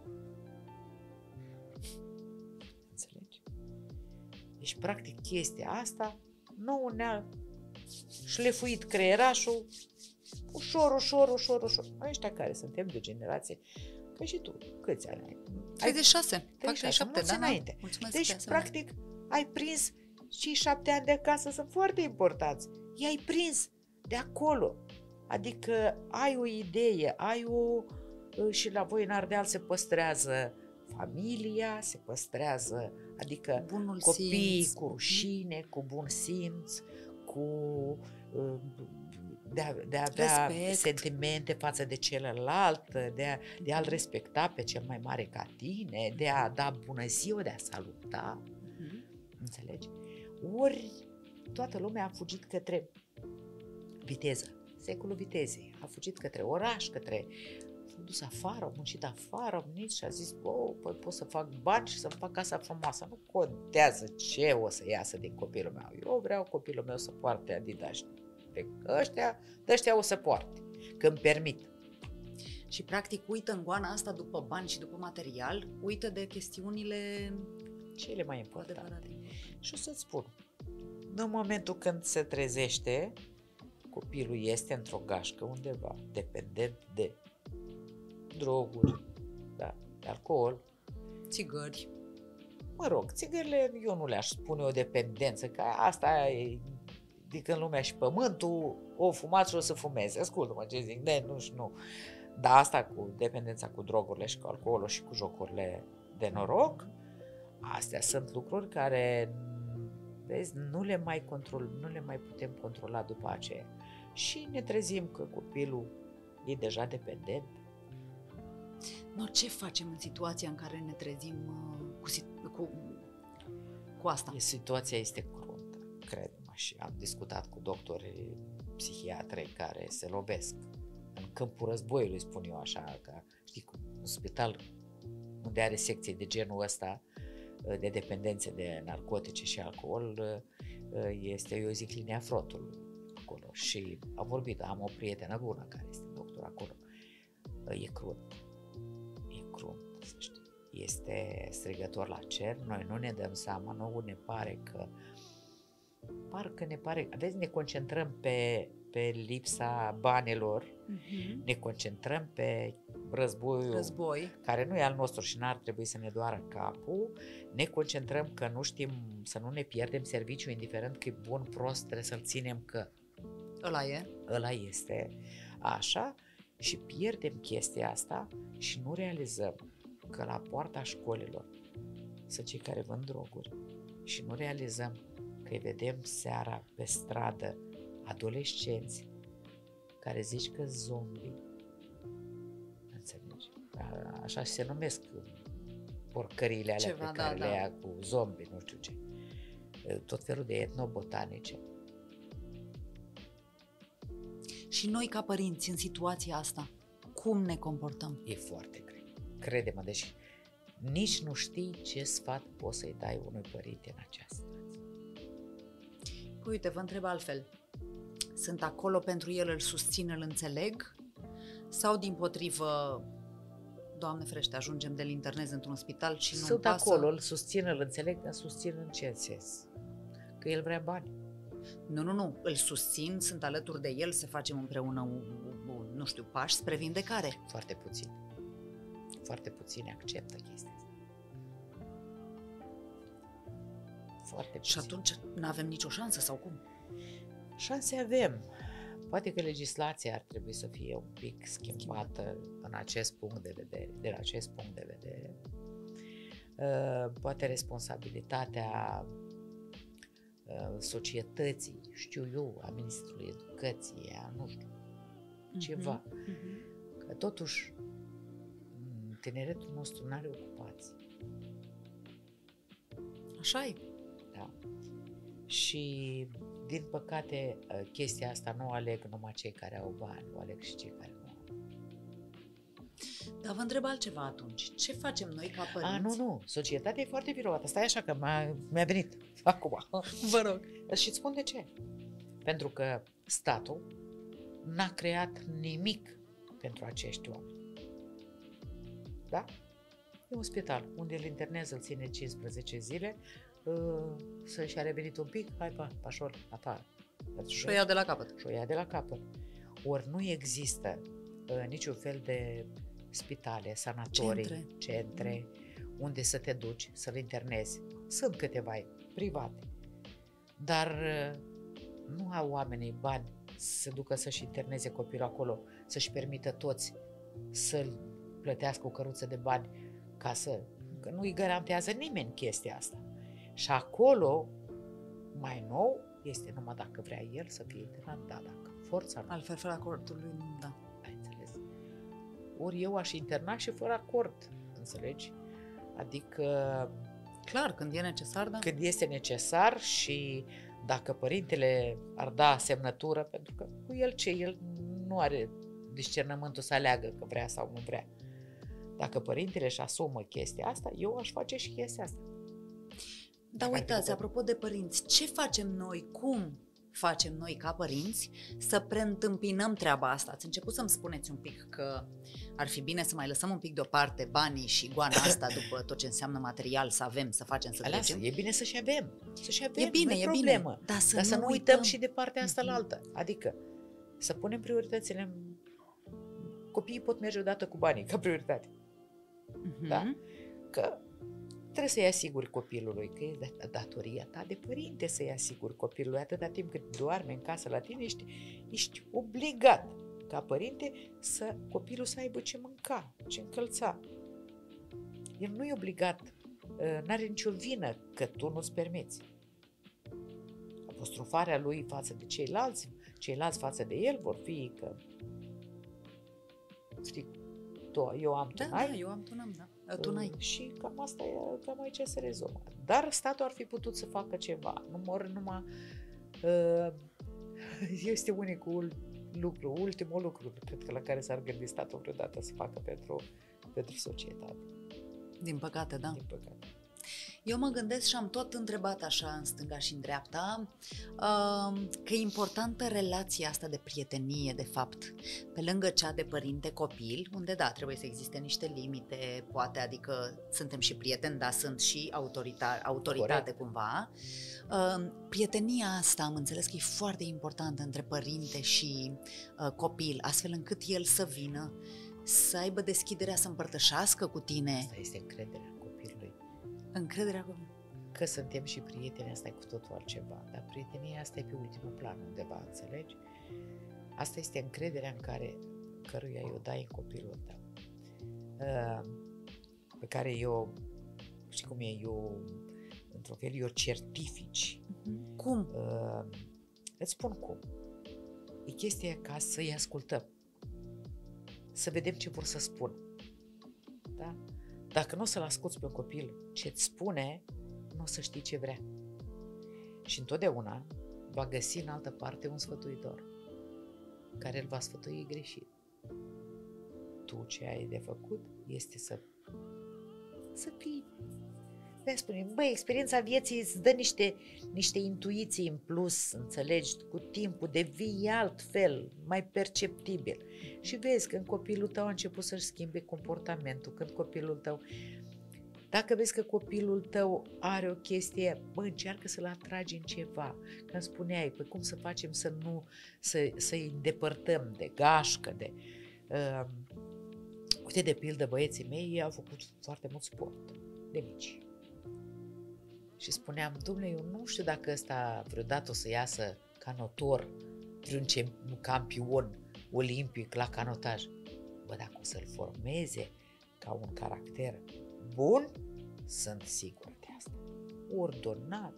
Înțelegi? Deci, practic, chestia asta nouă ne-a șlefuit creierașul ușor. Noi ăștia care suntem de generație, că și tu, câți ani ai? 36, fac 37, da, înainte. Mulțumesc. Deci, practic, ai prins și 7 ani de acasă sunt foarte importanți. I-ai prins de acolo. Adică ai o idee, și la voi în Ardeal se păstrează familia, se păstrează, adică bunul copiii simț. cu rușine, cu bun simț, cu de a avea respect, sentimente față de celălalt, de a-l respecta pe cel mai mare ca tine, de a da bună ziua, de a saluta. Înțelegi? Ori toată lumea a fugit către viteză, secolul vitezei, a fugit către oraș, s-a dus afară, a muncit afară, a venit și a zis, păi pot să fac bani și să-mi fac casa frumoasă. Nu contează ce o să iasă din copilul meu. Eu vreau copilul meu să poarte Adidas. De-ăștia o să poarte, că îmi permit. Și practic uită în goana asta după bani și după material, uită de chestiunile cele mai importante. Și o să-ți spun, în momentul când se trezește, copilul este într-o gașcă undeva, dependent de droguri, da, de alcool, țigări. Mă rog, țigările eu nu le-aș spune o dependență, că asta e de când lumea și pământul, o fumați și o să fumeze. Ascultă-mă ce zic, nu. Dar asta cu dependența cu drogurile și cu alcoolul și cu jocurile de noroc, astea sunt lucruri care, vezi, nu le mai putem controla după aceea. Și ne trezim că copilul e deja dependent. No, ce facem în situația în care ne trezim cu asta? Situația este cruntă, cred-mă, și am discutat cu doctori psihiatri care se lovesc în câmpul războiului, spun eu așa, că știi, un spital unde are secție de genul ăsta de dependențe de narcotice și alcool este, eu zic, linia frontului acolo. Și am vorbit, am o prietenă bună care este doctor acolo. E crunt, să știi. Este strigător la cer, noi nu ne dăm seama, nouă ne pare că vezi, ne concentrăm pe lipsa banilor, ne concentrăm pe războiul care nu e al nostru și n-ar trebui să ne doară capul, ne concentrăm că nu știm să nu ne pierdem serviciul, indiferent că e bun, prost, trebuie să-l ținem că ăla este, așa, și pierdem chestia asta și nu realizăm că la poarta școlilor sunt cei care vând droguri și nu realizăm că îi vedem seara pe stradă adolescenți care zici că zombie, înțelegi? Așa se numesc porcăriile alea Ceva, pe care da, le da. ia cu zombi, nu știu ce. Tot felul de etnobotanice. Și noi ca părinți în situația asta, cum ne comportăm? E foarte greu. Crede-mă, deci nici nu știi ce sfat poți să-i dai unui părinte în această situație. Păi uite, vă întreb altfel. Sunt acolo pentru el, îl susțin, îl înțeleg? Sau dimpotrivă, Doamne ferește, ajungem de-l internez într-un spital și nu-mi Sunt pasă? acolo, îl susțin, îl înțeleg, dar susțin în ce sens? Că el vrea bani. Nu, îl susțin, sunt alături de el, să facem împreună, nu știu, pași spre vindecare. Foarte puțin. Foarte puțini acceptă chestia asta. Foarte puțin. Și atunci nu avem nicio șansă sau cum? Șanse avem. Poate că legislația ar trebui să fie un pic schimbată în acest punct de vedere, de la acest punct de vedere. Poate responsabilitatea societății, știu eu, a Ministrului Educației, a nu știu, ceva. Că totuși tineretul nostru n-are ocupații. Așa e. Da. Și din păcate chestia asta nu o aleg numai cei care au bani, o aleg și cei care nu au. Dar vă întreb altceva atunci. Ce facem noi ca părinți? Nu, societatea e foarte vinovată. Stai așa că mi-a venit acum. Vă rog. Și îți spun de ce. Pentru că statul n-a creat nimic pentru acești oameni. Da? E un spital unde îl internează, îl ține 15 zile, să-și a revenit un pic, hai pașor, afară. Și o ia de la capăt. Și o ia de la capăt. Ori nu există niciun fel de spitale, sanatorii, centre unde să te duci, să-l internezi. Sunt câteva private, dar nu au oamenii bani să se ducă să-și interneze copilul acolo, să-și permită toți să-l plătească o căruță de bani ca că nu îi garantează nimeni chestia asta. Și acolo, mai nou, este numai dacă vrea el să fie internat, da, dacă forța nu. Altfel, fără acordul lui, da. Ai înțeles? Ori eu aș interna și fără acord, înțelegi? Adică... Clar, când e necesar, da. Când este necesar și dacă părintele ar da semnătură, pentru că cu el nu are discernământul să aleagă că vrea sau nu vrea. Dacă părintele își asumă chestia asta, eu aș face și chestia asta. Dar uitați, apropo de părinți, ce facem noi, cum facem noi ca părinți să preîntâmpinăm treaba asta? Ați început să-mi spuneți un pic că ar fi bine să mai lăsăm un pic deoparte banii și goana asta după tot ce înseamnă material, să avem, să facem, să trecem. E bine să-și avem. Să-și avem, e bine, e problemă. Bine. Dar să nu uităm și de partea asta la altă. Adică să punem prioritățile în... Copiii pot merge odată cu banii, ca prioritate. Da? Că trebuie să-i asiguri copilului, că e datoria ta de părinte să-i asiguri copilului atâta timp cât doarme în casă la tine, ești obligat ca părinte să copilul să aibă ce mânca, ce încălța. El nu e obligat, n-are nicio vină că tu nu-ți permiți. Apostrofarea lui față de ceilalți față de el vor fi că știi, eu am tunai. Da, eu am tunam, da. Tunai. Și cam asta e, cam aici se rezolvă. Dar statul ar fi putut să facă ceva. Numai este unicul lucru, ultimul lucru, cred că la care s-ar gândi statul vreodată să facă pentru societate. Din păcate, da. Din păcate. Eu mă gândesc și am tot întrebat așa în stânga și în dreapta că e importantă relația asta de prietenie, de fapt, pe lângă cea de părinte-copil, unde da, trebuie să existe niște limite, poate, adică suntem și prieteni, dar sunt și autoritate Corect. cumva. Prietenia asta am înțeles că e foarte importantă între părinte și copil, astfel încât el să vină, să aibă deschiderea să împărtășească cu tine. Asta este încrederea copilului. Încrederea copilului. Că suntem și prieteni, asta e cu totul altceva, dar prietenia asta e pe ultimul plan undeva, înțelegi? Asta este încrederea căruia eu dai în copilul tău, pe care eu, știi cum e, eu, într-un fel, eu certifici. Cum? Îți spun cum. E chestia ca să-i ascultăm, să vedem ce vor să spun. Da? dacă nu o să-l asculți pe un copil ce-ți spune, nu o să știi ce vrea. Și întotdeauna va găsi în altă parte un sfătuitor care îl va sfătui greșit. Tu ce ai de făcut este să fii. De-aia spune, băi, experiența vieții îți dă niște intuiții în plus, înțelegi, cu timpul devii altfel, mai perceptibil. Și vezi când copilul tău a început să-și schimbe comportamentul, când copilul tău... Dacă vezi că copilul tău are o chestie, bă, încearcă să-l atragi în ceva. Când spuneai, păi cum să facem să-i îndepărtăm de gașcă, de... Uite, de pildă, băieții mei au făcut foarte mult sport, de mici. Și spuneam, dom'le, eu nu știu dacă ăsta vreodată o să iasă canotor, vreun campion olimpic la canotaj. Bă, dacă o să-l formeze ca un caracter bun, sunt sigur de asta. Ordonat.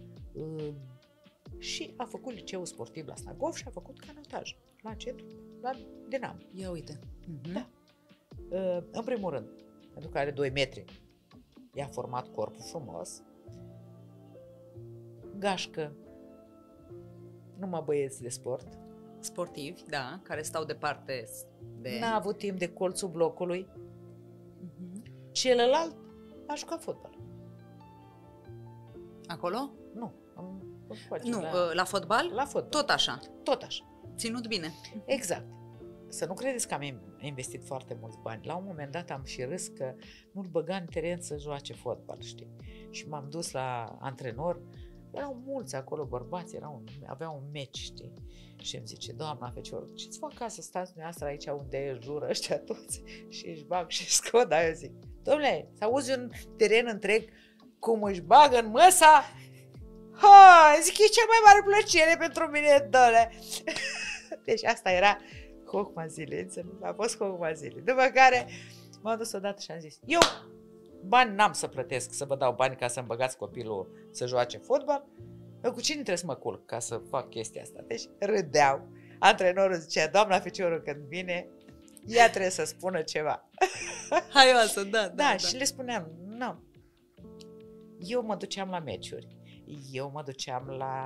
Și a făcut liceul sportiv la Snagov și a făcut canotaj la CEDU, la Dinamo. Ia uite. Da. În primul rând, pentru că are 2 metri, i-a format corpul frumos, gașcă, numai băieți de sport. Sportivi, da, care stau departe de... N-a avut timp de colțul blocului. Celălalt a jucat fotbal. Acolo? Nu. Nu, la fotbal? La fotbal. Tot așa. Tot așa. Ținut bine. Exact. Să nu credeți că am investit foarte mulți bani. La un moment dat am și râs că nu-l băga în teren să joace fotbal, știi? Și m-am dus la antrenor. Erau mulți acolo, bărbați, aveau un meci, știi? Și îmi zice, doamna Fecioară, ce-ți fac ca să stați dumneavoastră aici unde jură ăștia toți și își bag și scot? Eu zic, dom'le, să auzi un teren întreg cum își bagă în măsa? Ha, zic, e cea mai mare plăcere pentru mine, dole. Deci asta era hocma zilei, înțeleg? A fost hocma zilei. După care m-am dus odată și am zis, eu bani n-am să plătesc, să vă dau bani ca să-mi băgați copilul să joace fotbal. Eu cu cine trebuie să mă culc ca să fac chestia asta? Deci râdeau. Antrenorul zicea, doamna Fecioară, când vine, ea trebuie să spună ceva. Haioasă, da. Și le spuneam, nu. Eu mă duceam la meciuri. Eu mă duceam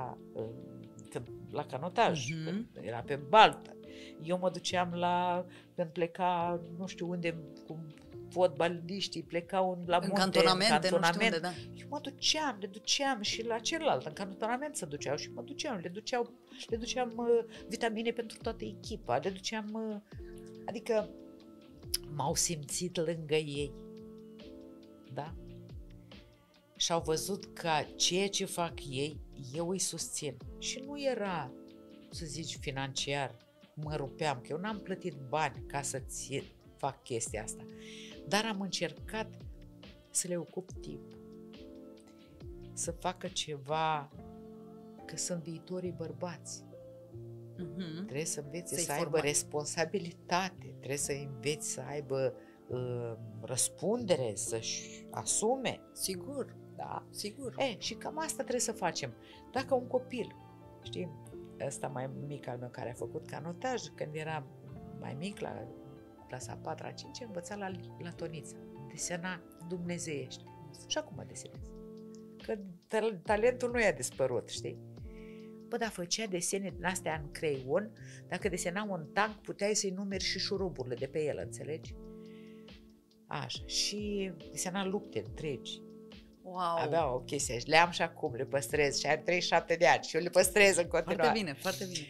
la canotaj, era pe baltă. Eu mă duceam când pleca, nu știu unde, cu fotbaliștii plecau la munte, în cantonament. Nu știu unde, da. Eu mă duceam, le duceam și la celălalt, în cantonament se duceau și mă duceam, le duceam vitamine pentru toată echipa, le duceam, adică m-au simțit lângă ei, da? Și au văzut că ceea ce fac ei, eu îi susțin. Și nu era, să zici, financiar, mă rupeam, că eu n-am plătit bani ca să-ți fac chestia asta. Dar am încercat să le ocup timp, să facă ceva, că sunt viitorii bărbați. Trebuie să învețe să aibă responsabilitate, trebuie să înveți să aibă răspundere, să-și asume. Sigur. Da? Sigur. Și cam asta trebuie să facem. Dacă un copil, știi, ăsta mai mic al meu care a făcut canotaj, când era mai mic, la clasa 4-a, 5-a, învăța la toniță. Desena dumnezeiește. Și acum desenez. Că talentul nu i-a dispărut, știi? Bă, dar făcea desene din astea în creion, dacă desena un tank, puteai să-i numeri și șuruburile de pe el, înțelegi? Așa. Și desena lupte întregi. Wow. Avea o chestie și le am și acum, le păstrez și am 37 de ani și eu le păstrez în continuare. Foarte bine, foarte bine.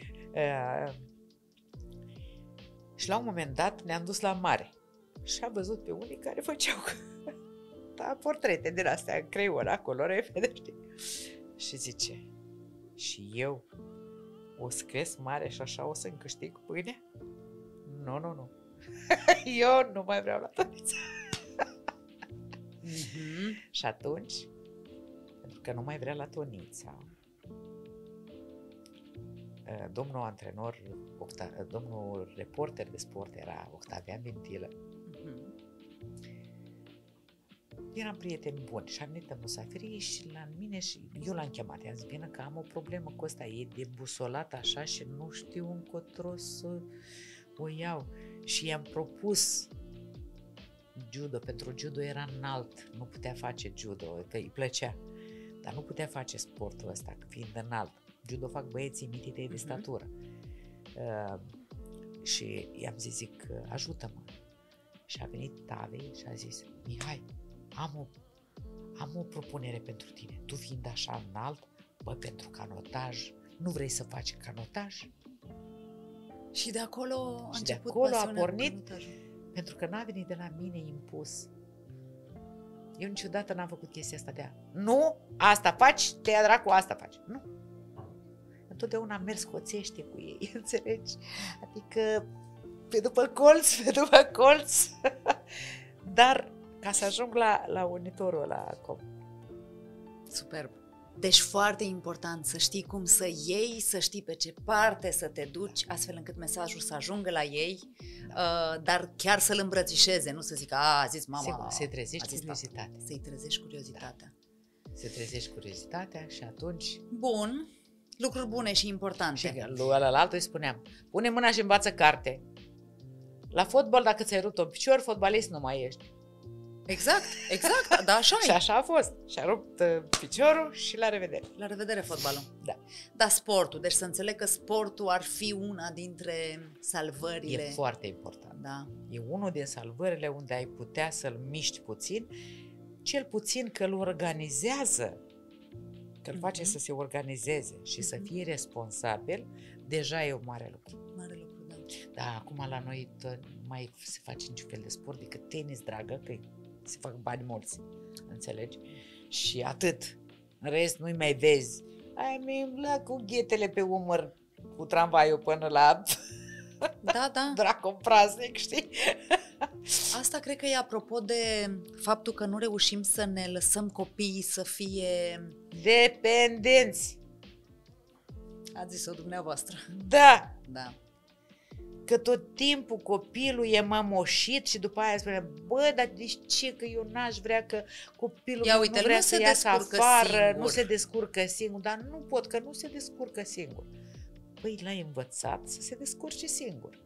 Și la un moment dat ne-am dus la mare și am văzut pe unii care făceau portrete din astea în creion acolo, repede, știi? Și zice, și eu o să cresc mare și așa o să-mi câștig pâinea? Nu. Eu nu mai vreau la toniță. Și atunci, pentru că nu mai vrea la tonița, domnul antrenor, domnul reporter de sport era Octavian Vintilă. Eram prieteni buni și am venit în musafirie și la mine și eu l-am chemat. I-am zis, vină că am o problemă cu ăsta, e debusolat așa și nu știu încotro să o iau. Și i-am propus judo. Pentru judo era înalt, nu putea face judo, că îi plăcea. Dar nu putea face sportul ăsta, fiind înalt. Judo fac băieții mititei de statură. Și i-am zis, zic, ajută-mă. Și a venit Tavei și a zis, Mihai, am o propunere pentru tine. Tu fiind așa înalt, pentru canotaj, nu vrei să faci canotaj? Și de acolo a început a pornit, pentru că n-a venit de la mine impus. Eu niciodată n-am făcut chestia asta de nu, asta faci, te ia dracu, asta faci. Nu. Întotdeauna am mers hoțește cu ei, înțelegi? Adică pe după colț, dar ca să ajung la unitorul ăla acum. Superb. Deci foarte important să știi cum să iei, să știi pe ce parte să te duci, astfel încât mesajul să ajungă la ei, dar chiar să-l îmbrățișeze, nu să zică, a zis mama... Sigur, să-i trezești curiozitatea. Să-i trezești curiozitatea. Să trezești curiozitatea și atunci... Bun, lucruri bune și importante. Și lui ălalălalt îi spuneam, pune mâna și învață carte. La fotbal, dacă ți-ai rupt un picior, fotbalist nu mai ești. Exact, dar așa e. Și așa a fost. Și-a rupt piciorul și la revedere. La revedere fotbalul. Da. Dar sportul, deci să înțeleg că sportul ar fi una dintre salvările. E foarte important. Da. E unul din salvările unde ai putea să-l miști puțin, cel puțin că îl organizează, că îl face să se organizeze și să fie responsabil, deja e un mare lucru. Mare lucru, da. Da, acum la noi nu mai se face niciun fel de sport decât tenis, dragă, că se fac bani mulți, înțelegi? Și atât. În rest nu-i mai vezi. Mi-e cu ghetele pe umăr, cu tramvaiul până la... Da. Dracu praznic, știi? Asta cred că e apropo de faptul că nu reușim să ne lăsăm copiii să fie... dependenți. Ați zis-o dumneavoastră. Da. Că tot timpul copilul e mămoșit și după aia spune, dar de ce că eu n-aș vrea că copilul nu vrea să iasă afară, singur. Nu se descurcă singur, dar nu pot, că nu se descurcă singur. Păi l-ai învățat să se descurce singur.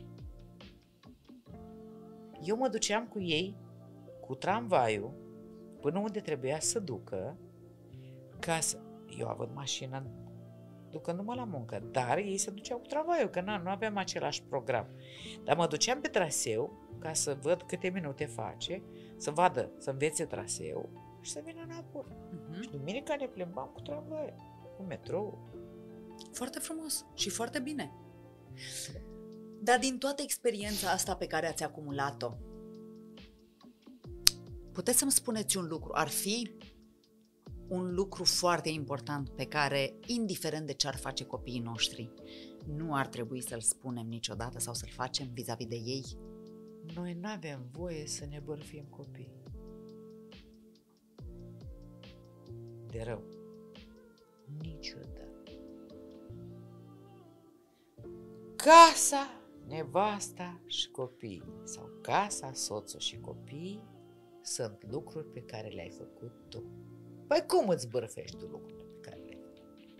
Eu mă duceam cu ei, cu tramvaiul, până unde trebuia să ducă, ca să... Eu având mașină, ducându-mă la muncă, dar ei se duceau cu tramvaiul, că nu aveam același program. Dar mă duceam pe traseu ca să văd câte minute face, să vadă, să învețe traseu și să vină înapoi. Și duminica ne plimbam cu tramvaiul, cu metrou. Foarte frumos și foarte bine. Dar din toată experiența asta pe care ați acumulat-o, puteți să-mi spuneți un lucru? Ar fi un lucru foarte important pe care, indiferent de ce ar face copiii noștri, nu ar trebui să-l spunem niciodată sau să-l facem vis-a-vis de ei? Noi n-avem voie să ne bârfim copiii. De rău. Niciodată. Casa, nevasta și copiii, sau casa, soțul și copiii, sunt lucruri pe care le-ai făcut tu. Păi cum îți bârfești tu lucrurile pe care le-ai făcut?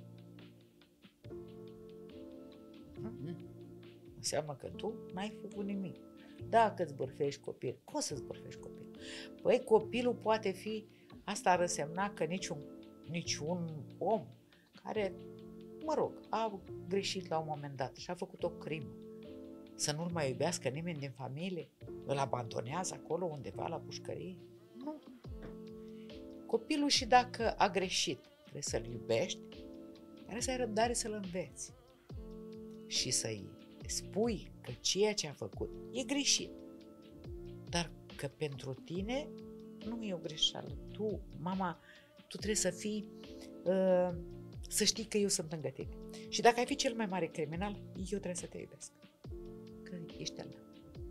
Înseamnă că tu n-ai făcut nimic. Dacă îți bârfești copil, cum să-ți bârfești copilul? Păi copilul poate fi, asta ar însemna că niciun om care, mă rog, a greșit la un moment dat și a făcut o crimă, să nu-l mai iubească nimeni din familie? Îl abandonează acolo undeva la pușcărie? Nu. Copilul și dacă a greșit, trebuie să-l iubești, trebuie să ai răbdare să-l înveți și să-i spui că ceea ce a făcut e greșit, dar că pentru tine nu e o greșeală. Tu, mama, tu trebuie să fii, să știi că eu sunt lângă tine. Și dacă ai fi cel mai mare criminal, eu trebuie să te iubesc. Că ești al meu.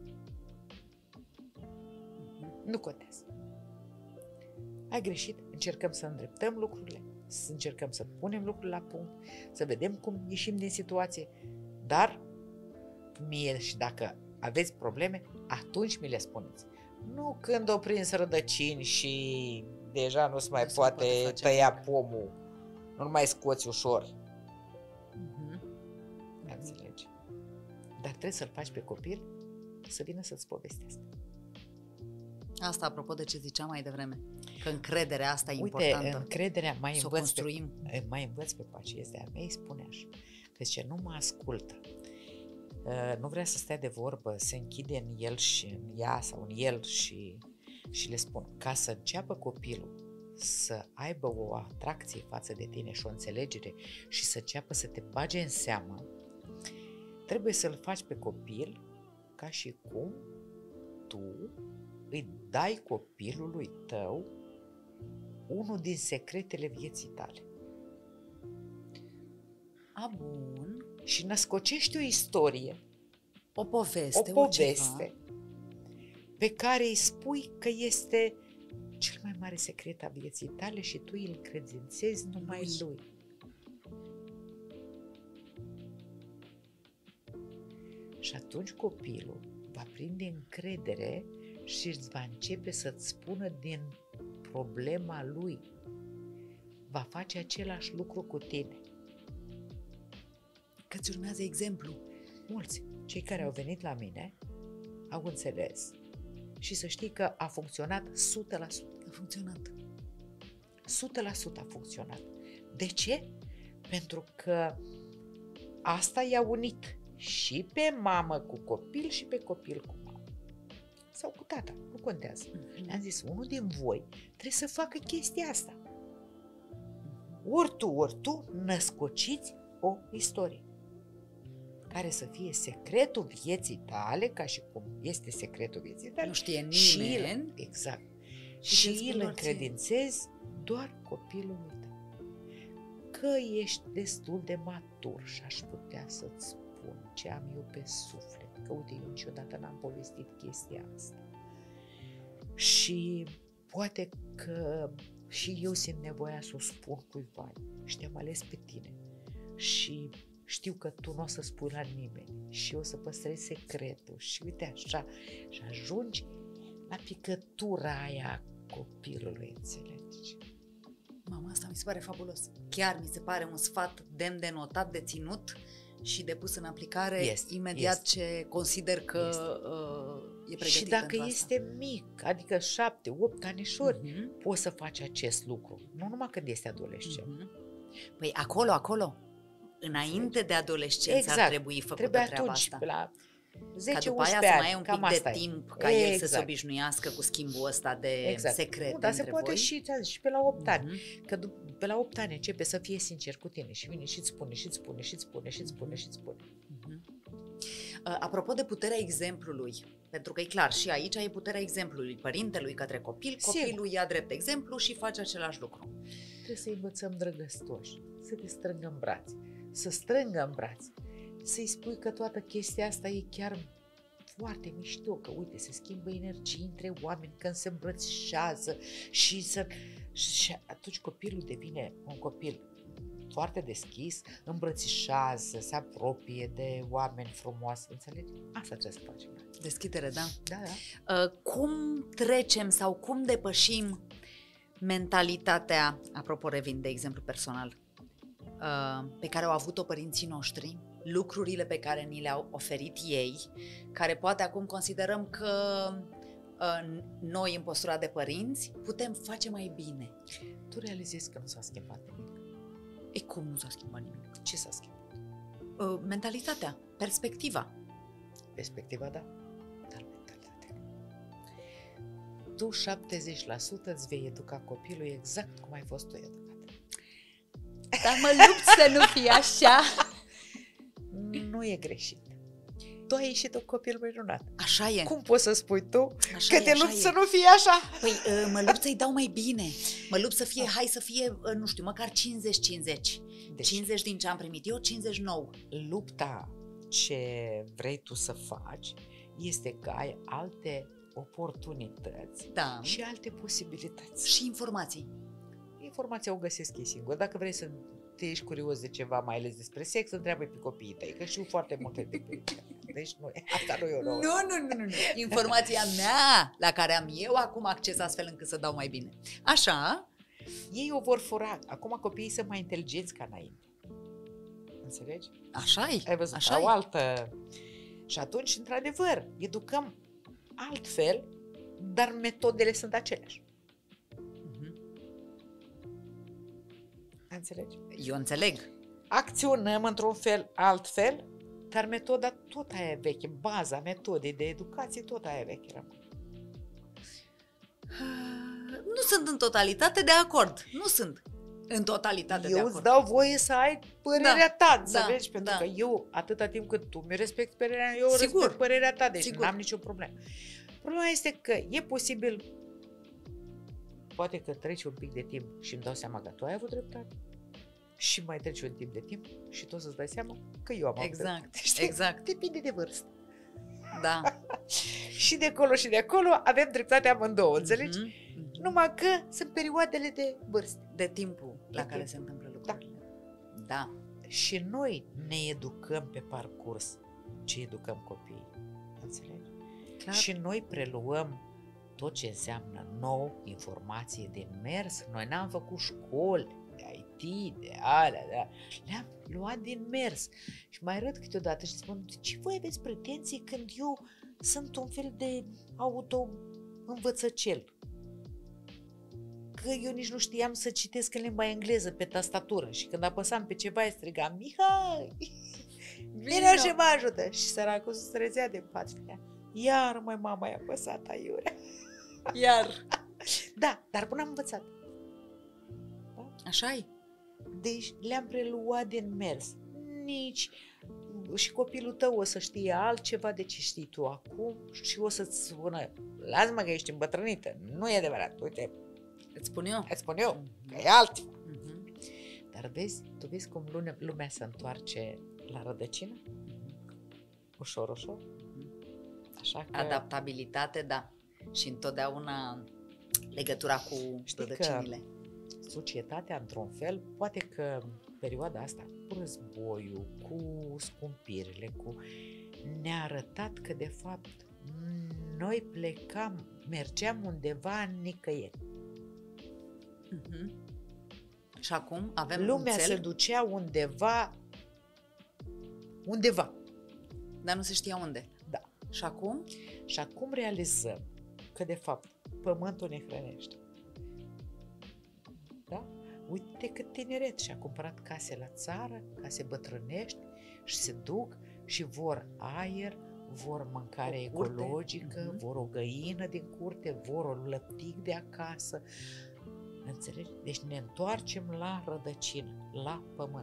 Nu contează. Ai greșit, încercăm să îndreptăm lucrurile, să încercăm să punem lucrurile la punct, să vedem cum ieșim din situație, dar mie și dacă aveți probleme, atunci mi le spuneți. Nu când o prins rădăcini și deja nu se mai poate tăia pomul, nu mai scoți ușor. Înțelegi? Dar trebuie să-l faci pe copil să vină să-ți povestească. Asta apropo de ce ziceam mai devreme, că încrederea asta e Uite, importantă. încrederea Să o construim. Mai învăț pe pacienții de-a mei, spune așa, că zice, nu mă ascultă. Nu vrea să stea de vorbă, se închide în el și în ea sau în el și le spun, ca să înceapă copilul să aibă o atracție față de tine și o înțelegere și să înceapă să te bage în seamă, trebuie să-l faci pe copil ca și cum tu îi dai copilului tău unul din secretele vieții tale. Bun. Și născocești o istorie, O poveste, pe care îi spui că este cel mai mare secret a vieții tale și tu îl credințezi numai lui. Și atunci copilul va prinde încredere și îți va începe să-ți spună din problema lui. Va face același lucru cu tine. Că îți urmează exemplu. Mulți, cei care au venit la mine, au înțeles și să știi că a funcționat 100%. A funcționat. 100% a funcționat. De ce? Pentru că asta i-a unit și pe mamă cu copil și pe copil cu mamă. Sau cu tata, nu contează. Le-am zis, unul din voi trebuie să facă chestia asta. Ori tu născociți o istorie care să fie secretul vieții tale, ca și cum este secretul vieții tale. Nu știe nimeni. Exact. Și îl încredințezi doar copilului tău. Că ești destul de matur și aș putea să-ți spun ce am eu pe suflet. Că uite, eu niciodată n-am povestit chestia asta. Și poate că și eu simt nevoia să o spun cuiva. Și te-am ales pe tine. Și știu că tu nu o să spui la nimeni și o să păstrezi secretul și uite așa, și ajungi la picătura aia copilului, înțelegi? Mama, asta mi se pare fabulos. Chiar mi se pare un sfat demn de notat, de ținut și de pus în aplicare imediat ce consider că e pregătit. Și dacă este mic, adică 7-8 anișori, poți să faci acest lucru. Nu numai când este adolescent. Păi acolo, înainte de adolescență ar trebui făcută treaba asta. La 10-11 ani, după aia să mai ai un pic de timp ca el să se obișnuiască cu schimbul ăsta de secrete. Dar se poate și pe la 8 ani. Că pe la 8 ani începe să fie sincer cu tine și vine și îți spune. Apropo de puterea exemplului, pentru că e clar, și aici e puterea exemplului, părintelui către copil, copilul ia drept exemplu și face același lucru. Trebuie să învățăm drăgăstoși, să te strângă în brațe, să strângă în brațe, să-i spui că toată chestia asta e chiar foarte mișto, că uite, se schimbă energii între oameni când se îmbrățișează și atunci copilul devine un copil foarte deschis, îmbrățișează, se apropie de oameni frumoase, înțelegi? Asta trebuie să facem. Deschidere, da? Da. Cum trecem sau cum depășim mentalitatea, apropo revin de exemplu personal, pe care au avut-o părinții noștri, lucrurile pe care ni le-au oferit ei, care poate acum considerăm că noi în postura de părinți putem face mai bine. Tu realizezi că nu s-a schimbat nimic. E cum nu s-a schimbat nimic? Ce s-a schimbat? Mentalitatea, perspectiva. Perspectiva, da. Dar mentalitatea. Tu 70% îți vei educa copilul exact cum ai fost tu educat. Dar mă lupt să nu fie așa. Nu e greșit. Tu ai ieșit un copil minunat. Așa e. Cum poți să spui tu așa că te lupți să nu fie așa? Păi mă lupt să-i dau mai bine. Mă lupt să fie, hai să fie, nu știu, măcar 50-50. Deci, 50 din ce am primit eu, 59. Lupta ce vrei tu să faci este că ai alte oportunități și alte posibilități. Și informații. Informația o găsesc ei singur. Dacă vrei să te ești curios de ceva, mai ales despre sex, întreabă pe copiii tăi, că știu foarte multe tipuri. Deci nu, asta nu e o nouă. Nu. Informația mea, la care am eu acum acces astfel încât să dau mai bine. Așa? Ei o vor fura. Acum copiii sunt mai inteligenți ca înainte. Înțelegi? Așa-i. Ai văzut? Au altă... Și atunci, într-adevăr, educăm altfel dar metodele sunt aceleași. Înțelegi? Eu înțeleg. Acționăm într-un fel, altfel, dar metoda tot aia e veche, baza metodei de educație tot aia e veche rămâne. Nu sunt în totalitate de acord. Nu sunt în totalitate de Eu acord. îți dau voie să ai părerea ta, înțelegi? Pentru da. că eu, atâta timp cât tu mi respecti părerea, eu Sigur. respect părerea ta, deci Sigur. n-am nicio problemă. Problema este că e posibil, poate că trece un pic de timp și îmi dau seama că tu ai avut dreptate și mai trece un timp de timp și tu să-ți dai seama că eu am avut dreptate. Știi? Exact. Depinde de vârstă. Da. Și de acolo și de acolo avem dreptate amândouă, înțelegi? Mhm. Numai că sunt perioadele de vârstă. De timpul la care timp. se întâmplă lucrurile. Da. Și noi ne educăm pe parcurs ce educăm copiii, înțelegi? Clar. Și noi preluăm tot ce înseamnă nou, informație de mers. Noi n-am făcut școli de IT, de alea, le-am luat din mers. Și mai râd câteodată și spun, ce voi aveți pretenții când eu sunt un fel de auto-învățăcel? Că eu nici nu știam să citesc în limba engleză pe tastatură și când apăsam pe ceva îi strigam, Mihai, vino și mă ajută. Și săracul se trezea de pat. Iar măi, mama i-a apăsat aiurea. Iar. Da, dar până am învățat. Da? Așa-i. Deci le-am preluat din mers. Nici și copilul tău o să știe altceva de ce știi tu acum și o să-ți spună, lasă-mă că ești îmbătrânită. Nu e adevărat, uite, Îți spun eu? îți spun eu, că e altceva. Mhm. Dar tu vezi cum lumea se întoarce la rădăcină? Ușor, ușor. Așa că... Adaptabilitate, da. Și întotdeauna legătura cu Știi că rădăcinile. societatea, într-un fel, poate că perioada asta, cu războiul, cu scumpirile, ne-a arătat că, de fapt, noi mergeam undeva în nicăieri. Mhm. Și acum avem Lumea un se cel, ducea undeva, dar nu se știa unde. da. Și acum? Și acum realizăm că, de fapt, pământul ne hrănește. Da? Uite cât tineret și-a cumpărat case la țară, case bătrânești și se duc și vor aer, vor mâncare O curte. ecologică, vor o găină din curte, vor un lăptic de acasă. Înțelegi? Deci ne întoarcem la rădăcină, la pământ.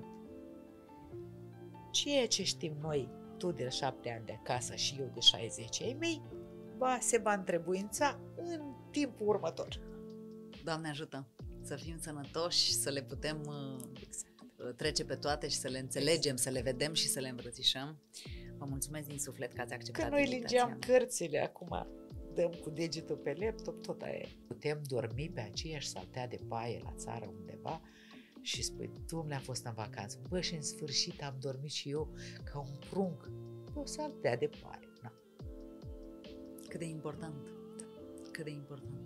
Ceea ce știm noi, tu de 7 ani de acasă și eu de 60 ai mei, se va întrebuința în timpul următor. Doamne ajută să fim sănătoși, să le putem trece pe toate și să le înțelegem, să le vedem și să le îmbrățișăm. Vă mulțumesc din suflet că ați acceptat Că noi invitația lingeam mea. cărțile, acum dăm cu degetul pe laptop, tot aia e. Putem dormi pe aceeași saltea de paie la țară undeva și spui, Doamne, a fost în vacanță. Bă, și în sfârșit am dormit și eu ca un prunc pe o saltea de paie. Na. Cât de important. Cât de important.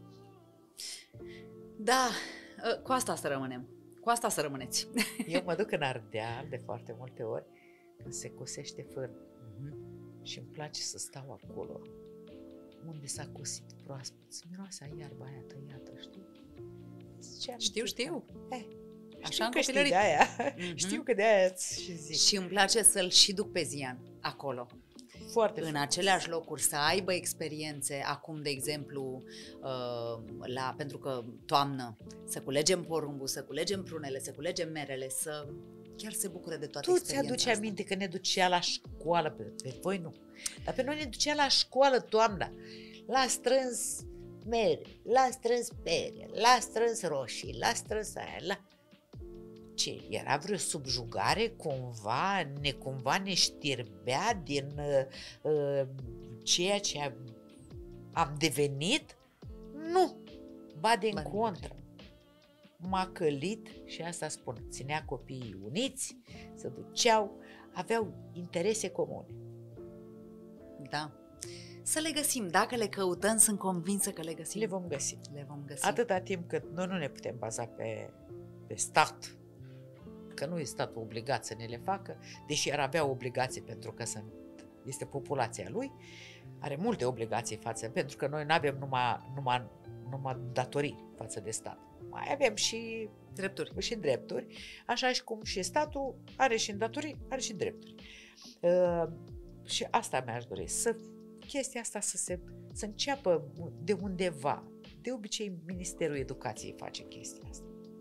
Da, cu asta să rămânem. Cu asta să rămâneți. Eu mă duc în Ardeal de foarte multe ori când se cosește fân și îmi place să stau acolo unde s-a cosit proaspăt, să miroase a iarba aia tăiată, știi? Știu. Știu în că știi copilărie. de aia. Mhm. Știu că de aia îți și zic. Și îmi place să-l și duc pe Zian acolo. Foarte În frumos. aceleași locuri, să aibă experiențe, acum, de exemplu, pentru că toamnă, să culegem porumbul, să culegem prunele, să culegem merele, să chiar se bucure de toată Tu experiența ți-aduci asta. aminte că ne ducea la școală, pe voi nu, dar pe noi ne ducea la școală toamna, la strâns mere, la strâns pere, la strâns roșii, la strâns aia, la... Ce, era vreo subjugare cumva ne știrbea din ceea ce am devenit? Nu, ba din contră. M-a călit și asta spun, ținea copiii uniți, se duceau, aveau interese comune. Da. Să le găsim. Dacă le căutăm, sunt convinsă că le găsim. Le vom găsi. Le vom găsi. Atâta timp cât noi nu ne putem baza pe stat, că nu e statul obligat să ne le facă, deși ar avea obligație pentru că este populația lui, are multe obligații pentru că noi nu avem numai datorii față de stat. Mai avem și drepturi, așa și cum și statul are și datorii, are și drepturi. Și asta mi-aș dori, chestia asta să înceapă de undeva. De obicei, Ministerul Educației face chestia asta.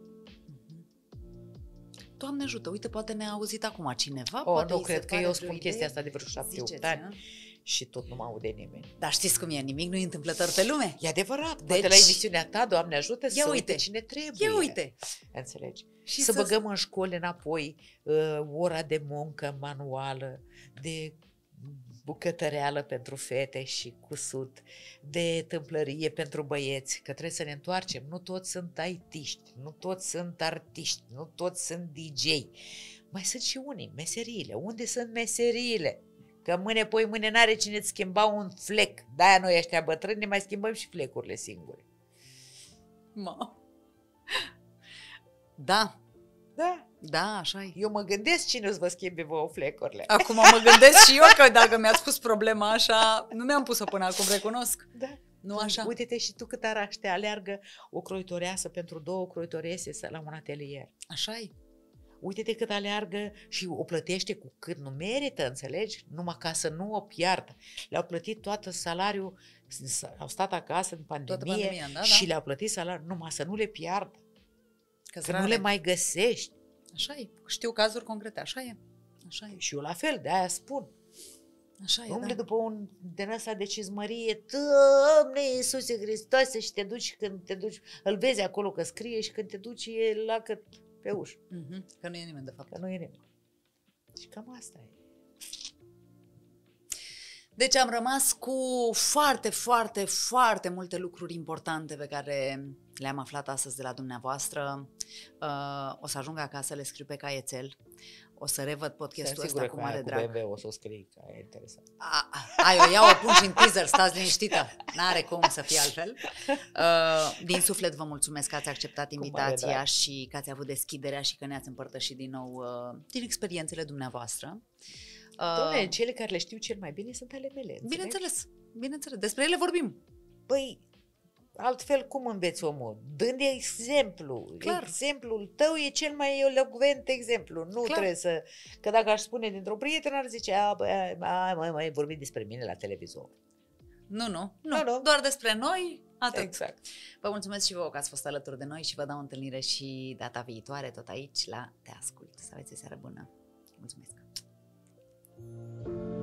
Doamne ajută, uite, poate ne-a auzit acum cineva. Nu cred că eu spun chestia asta de vreo 7-8 ani și tot nu mă aude nimeni. Dar știți cum e, nimic nu e întâmplător pe lume. E adevărat, deci, poate la emisiunea ta, Doamne ajută, să uite cine trebuie. Ia uite. Înțelegi? Și să băgăm în școli înapoi ora de muncă manuală, de bucătăreală pentru fete și cusut, de tâmplărie pentru băieți, că trebuie să ne întoarcem. Nu toți sunt IT-ști, nu toți sunt artiști, nu toți sunt DJ. Mai sunt și unii, meseriile. Unde sunt meseriile? Că mâine n-are cine-ți schimba un flec. De-aia noi ăștia bătrâni ne mai schimbăm și flecurile singuri. Da. Da. Da, așa e. Eu mă gândesc cine îți vă schimbe vouă flecurile. Acum mă gândesc și eu că dacă mi-ați spus problema așa, nu mi-am pus-o până acum, recunosc. Da. Nu așa? Uite-te și tu cât arași, te aleargă o croitoreasă pentru 2 croitorese la un atelier. Așa e. Uite-te cât aleargă și o plătește cu cât nu merită, înțelegi? Numai ca să nu o piardă. Le-au plătit toată salariul, au stat acasă în pandemie și le-au plătit salariul numai să nu le piardă. Că nu le mai găsești. Așa e. Știu cazuri concrete. Așa e. Așa e. Și eu la fel, de-aia spun. Așa e, umble după un din ăsta de cizmărie, Doamne Iisuse Hristoase, și te duci, când te duci, îl vezi acolo că scrie și când te duci e lacăt pe ușă. Că nu e nimeni, de fapt. Că nu e nimeni. Și cam asta e. Deci am rămas cu foarte, foarte, foarte multe lucruri importante pe care le-am aflat astăzi de la dumneavoastră. O să ajung acasă, le scriu pe caietel. O să revăd podcastul ăsta cu mare drag. BMW o să o scrii, că e interesant. Eu iau, o pun și în teaser, stați liniștită. N-are cum să fie altfel. Din suflet vă mulțumesc că ați acceptat invitația și că ați avut deschiderea și că ne-ați împărtășit din nou din experiențele dumneavoastră. Doamne, cele care le știu cel mai bine sunt ale mele. Bineînțeles, bineînțeles. Despre ele vorbim. Păi, altfel cum înveți omul? Dând exemplu. Clar. Exemplul tău e cel mai elocvent exemplu. Nu Clar. trebuie să... Că dacă aș spune dintr-o prietenă, ar zice, mai vorbi despre mine la televizor. Nu. Doar despre noi, atât. Exact. Vă mulțumesc și vouă că ați fost alături de noi și vă dau întâlnire și data viitoare, tot aici, la Te Ascult. Să aveți o seară bună. Mulțumesc!